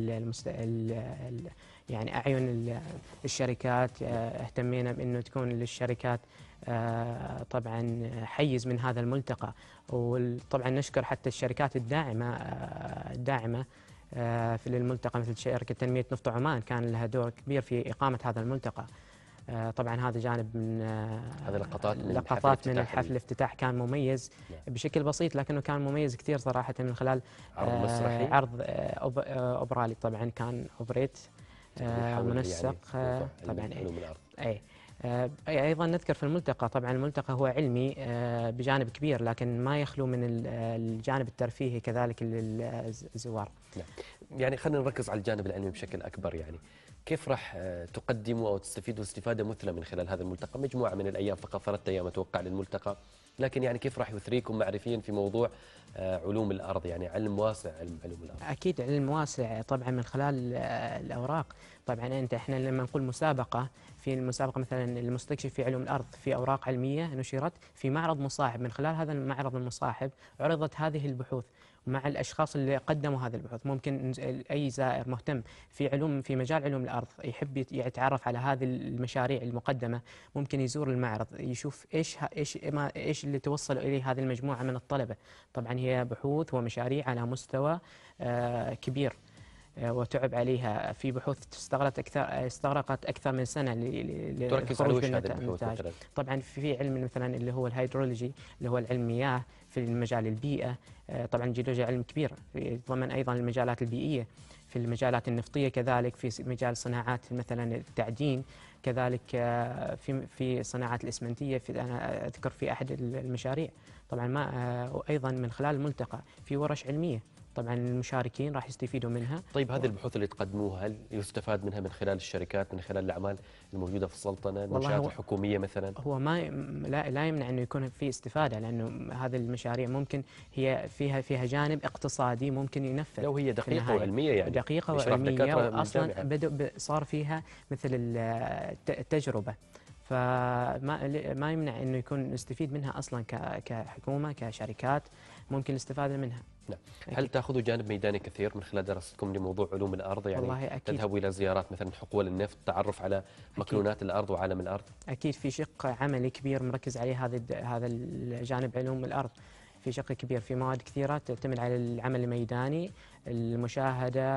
يعني أعين الشركات، اهتمينا بأنه تكون للشركات طبعا حيز من هذا الملتقى. وطبعا نشكر حتى الشركات الداعمة في الملتقى، مثل شركة تنمية نفط عمان كان لها دور كبير في إقامة هذا الملتقى. طبعا هذا جانب من هذه لقطات من الحفل الافتتاح كان مميز بشكل بسيط، لكنه كان مميز كثير صراحة من خلال عرض مسرحي، عرض أوبرالي. طبعا كان أوبريت منسق يعني طبعا. علوم الأرض. أيضا نذكر في الملتقى، طبعا الملتقى هو علمي بجانب كبير، لكن ما يخلو من الجانب الترفيهي كذلك للزوار. يعني خلينا نركز على الجانب العلمي بشكل أكبر. يعني كيف راح تقدموا أو تستفيدوا استفادة مثلى من خلال هذا الملتقى؟ مجموعة من الأيام، فقط 3 أيام أتوقع للملتقى، لكن يعني كيف راح يثريكم معرفيا في موضوع علوم الأرض؟ يعني علم واسع، علوم الأرض. أكيد علم واسع طبعا من خلال الأوراق. طبعا احنا لما نقول مسابقة، في المسابقة مثلا المستكشف في علوم الأرض في أوراق علمية نشرت في معرض مصاحب، من خلال هذا المعرض المصاحب عرضت هذه البحوث مع الأشخاص اللي قدموا هذه البحوث. ممكن أي زائر مهتم في مجال علوم الأرض يحب يتعرف على هذه المشاريع المقدمة، ممكن يزور المعرض يشوف إيش اللي توصلوا إليه هذه المجموعة من الطلبة. طبعا هي بحوث ومشاريع على مستوى كبير. وتعب عليها في بحوث استغرقت أكثر من سنة تركز على وش هذه البحوث مثلا؟ طبعا في علم مثلا اللي هو الهيدرولوجي اللي هو العلم المياه، في المجال البيئة. طبعا الجيولوجيا علم كبير يتضمن أيضا المجالات البيئية، في المجالات النفطية كذلك، في مجال صناعات مثلا التعدين، كذلك في صناعات الإسمنتية. أنا أذكر في أحد المشاريع طبعا وأيضا من خلال الملتقى في ورش علمية، طبعا المشاركين راح يستفيدوا منها. طيب هذه البحوث اللي تقدموها هل يستفاد منها من خلال الشركات، من خلال الأعمال الموجودة في السلطنة، المنشآت الحكومية مثلا؟ هو ما لا يمنع أنه يكون في استفادة، لأنه هذه المشاريع ممكن هي فيها جانب اقتصادي ممكن ينفذ. لو هي دقيقة وعلمية يعني دقيقة وعلمية، وأصلا صار فيها مثل التجربة، فما يمنع أنه يكون نستفيد منها أصلا كحكومة كشركات، ممكن الاستفادة منها. نعم. هل تأخذوا جانب ميداني كثير من خلال دراستكم لموضوع علوم الأرض؟ يعني والله أكيد. تذهبوا إلى زيارات مثلا حقول النفط، تعرف على مكنونات الأرض وعالم الأرض؟ أكيد في شق عملي كبير مركز عليه هذا الجانب علوم الأرض، في شق كبير، في مواد كثيرة تعتمد على العمل الميداني، المشاهدة،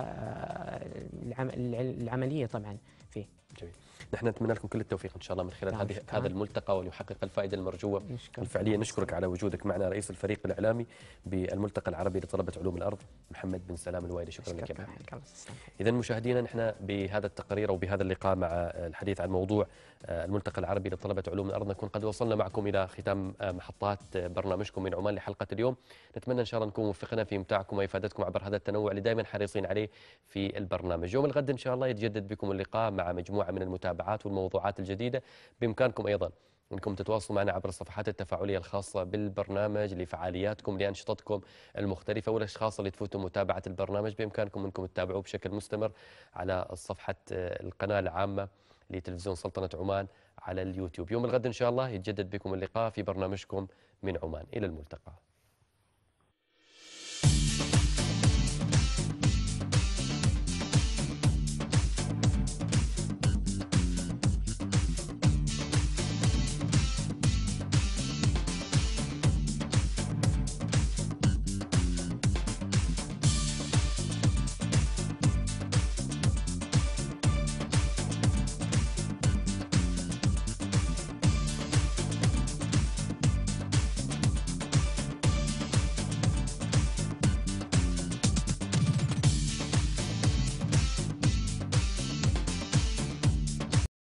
العملية طبعا فيه. جميل. نحن نتمنى لكم كل التوفيق إن شاء الله من خلال هذا الملتقى، وليحقق الفائدة المرجوة الفعلية. نشكرك على وجودك معنا رئيس الفريق الإعلامي بالملتقى العربي لطلبة علوم الأرض محمد بن سلام الوايلي. شكرا لك. إذا مشاهدينا، نحن بهذا التقرير أو بهذا اللقاء مع الحديث عن موضوع الملتقى العربي لطلبة علوم الأرض نكون قد وصلنا معكم إلى ختام محطات برنامجكم من عمان لحلقة اليوم. نتمنى إن شاء الله نكون وفقنا في إمتاعكم وإفادتكم عبر هذا التنوع اللي دائما حريصين عليه في البرنامج. يوم الغد إن شاء الله يتجدد بكم اللقاء مع مجموعة من المتابعات والموضوعات الجديدة. بإمكانكم أيضا أنكم تتواصلوا معنا عبر الصفحات التفاعلية الخاصة بالبرنامج لفعالياتكم لأنشطتكم المختلفة، والأشخاص اللي تفوتوا متابعة البرنامج بإمكانكم أنكم تتابعوه بشكل مستمر على صفحة القناة العامة لتلفزيون سلطنة عمان على اليوتيوب. يوم الغد إن شاء الله يتجدد بكم اللقاء في برنامجكم من عمان. إلى الملتقى.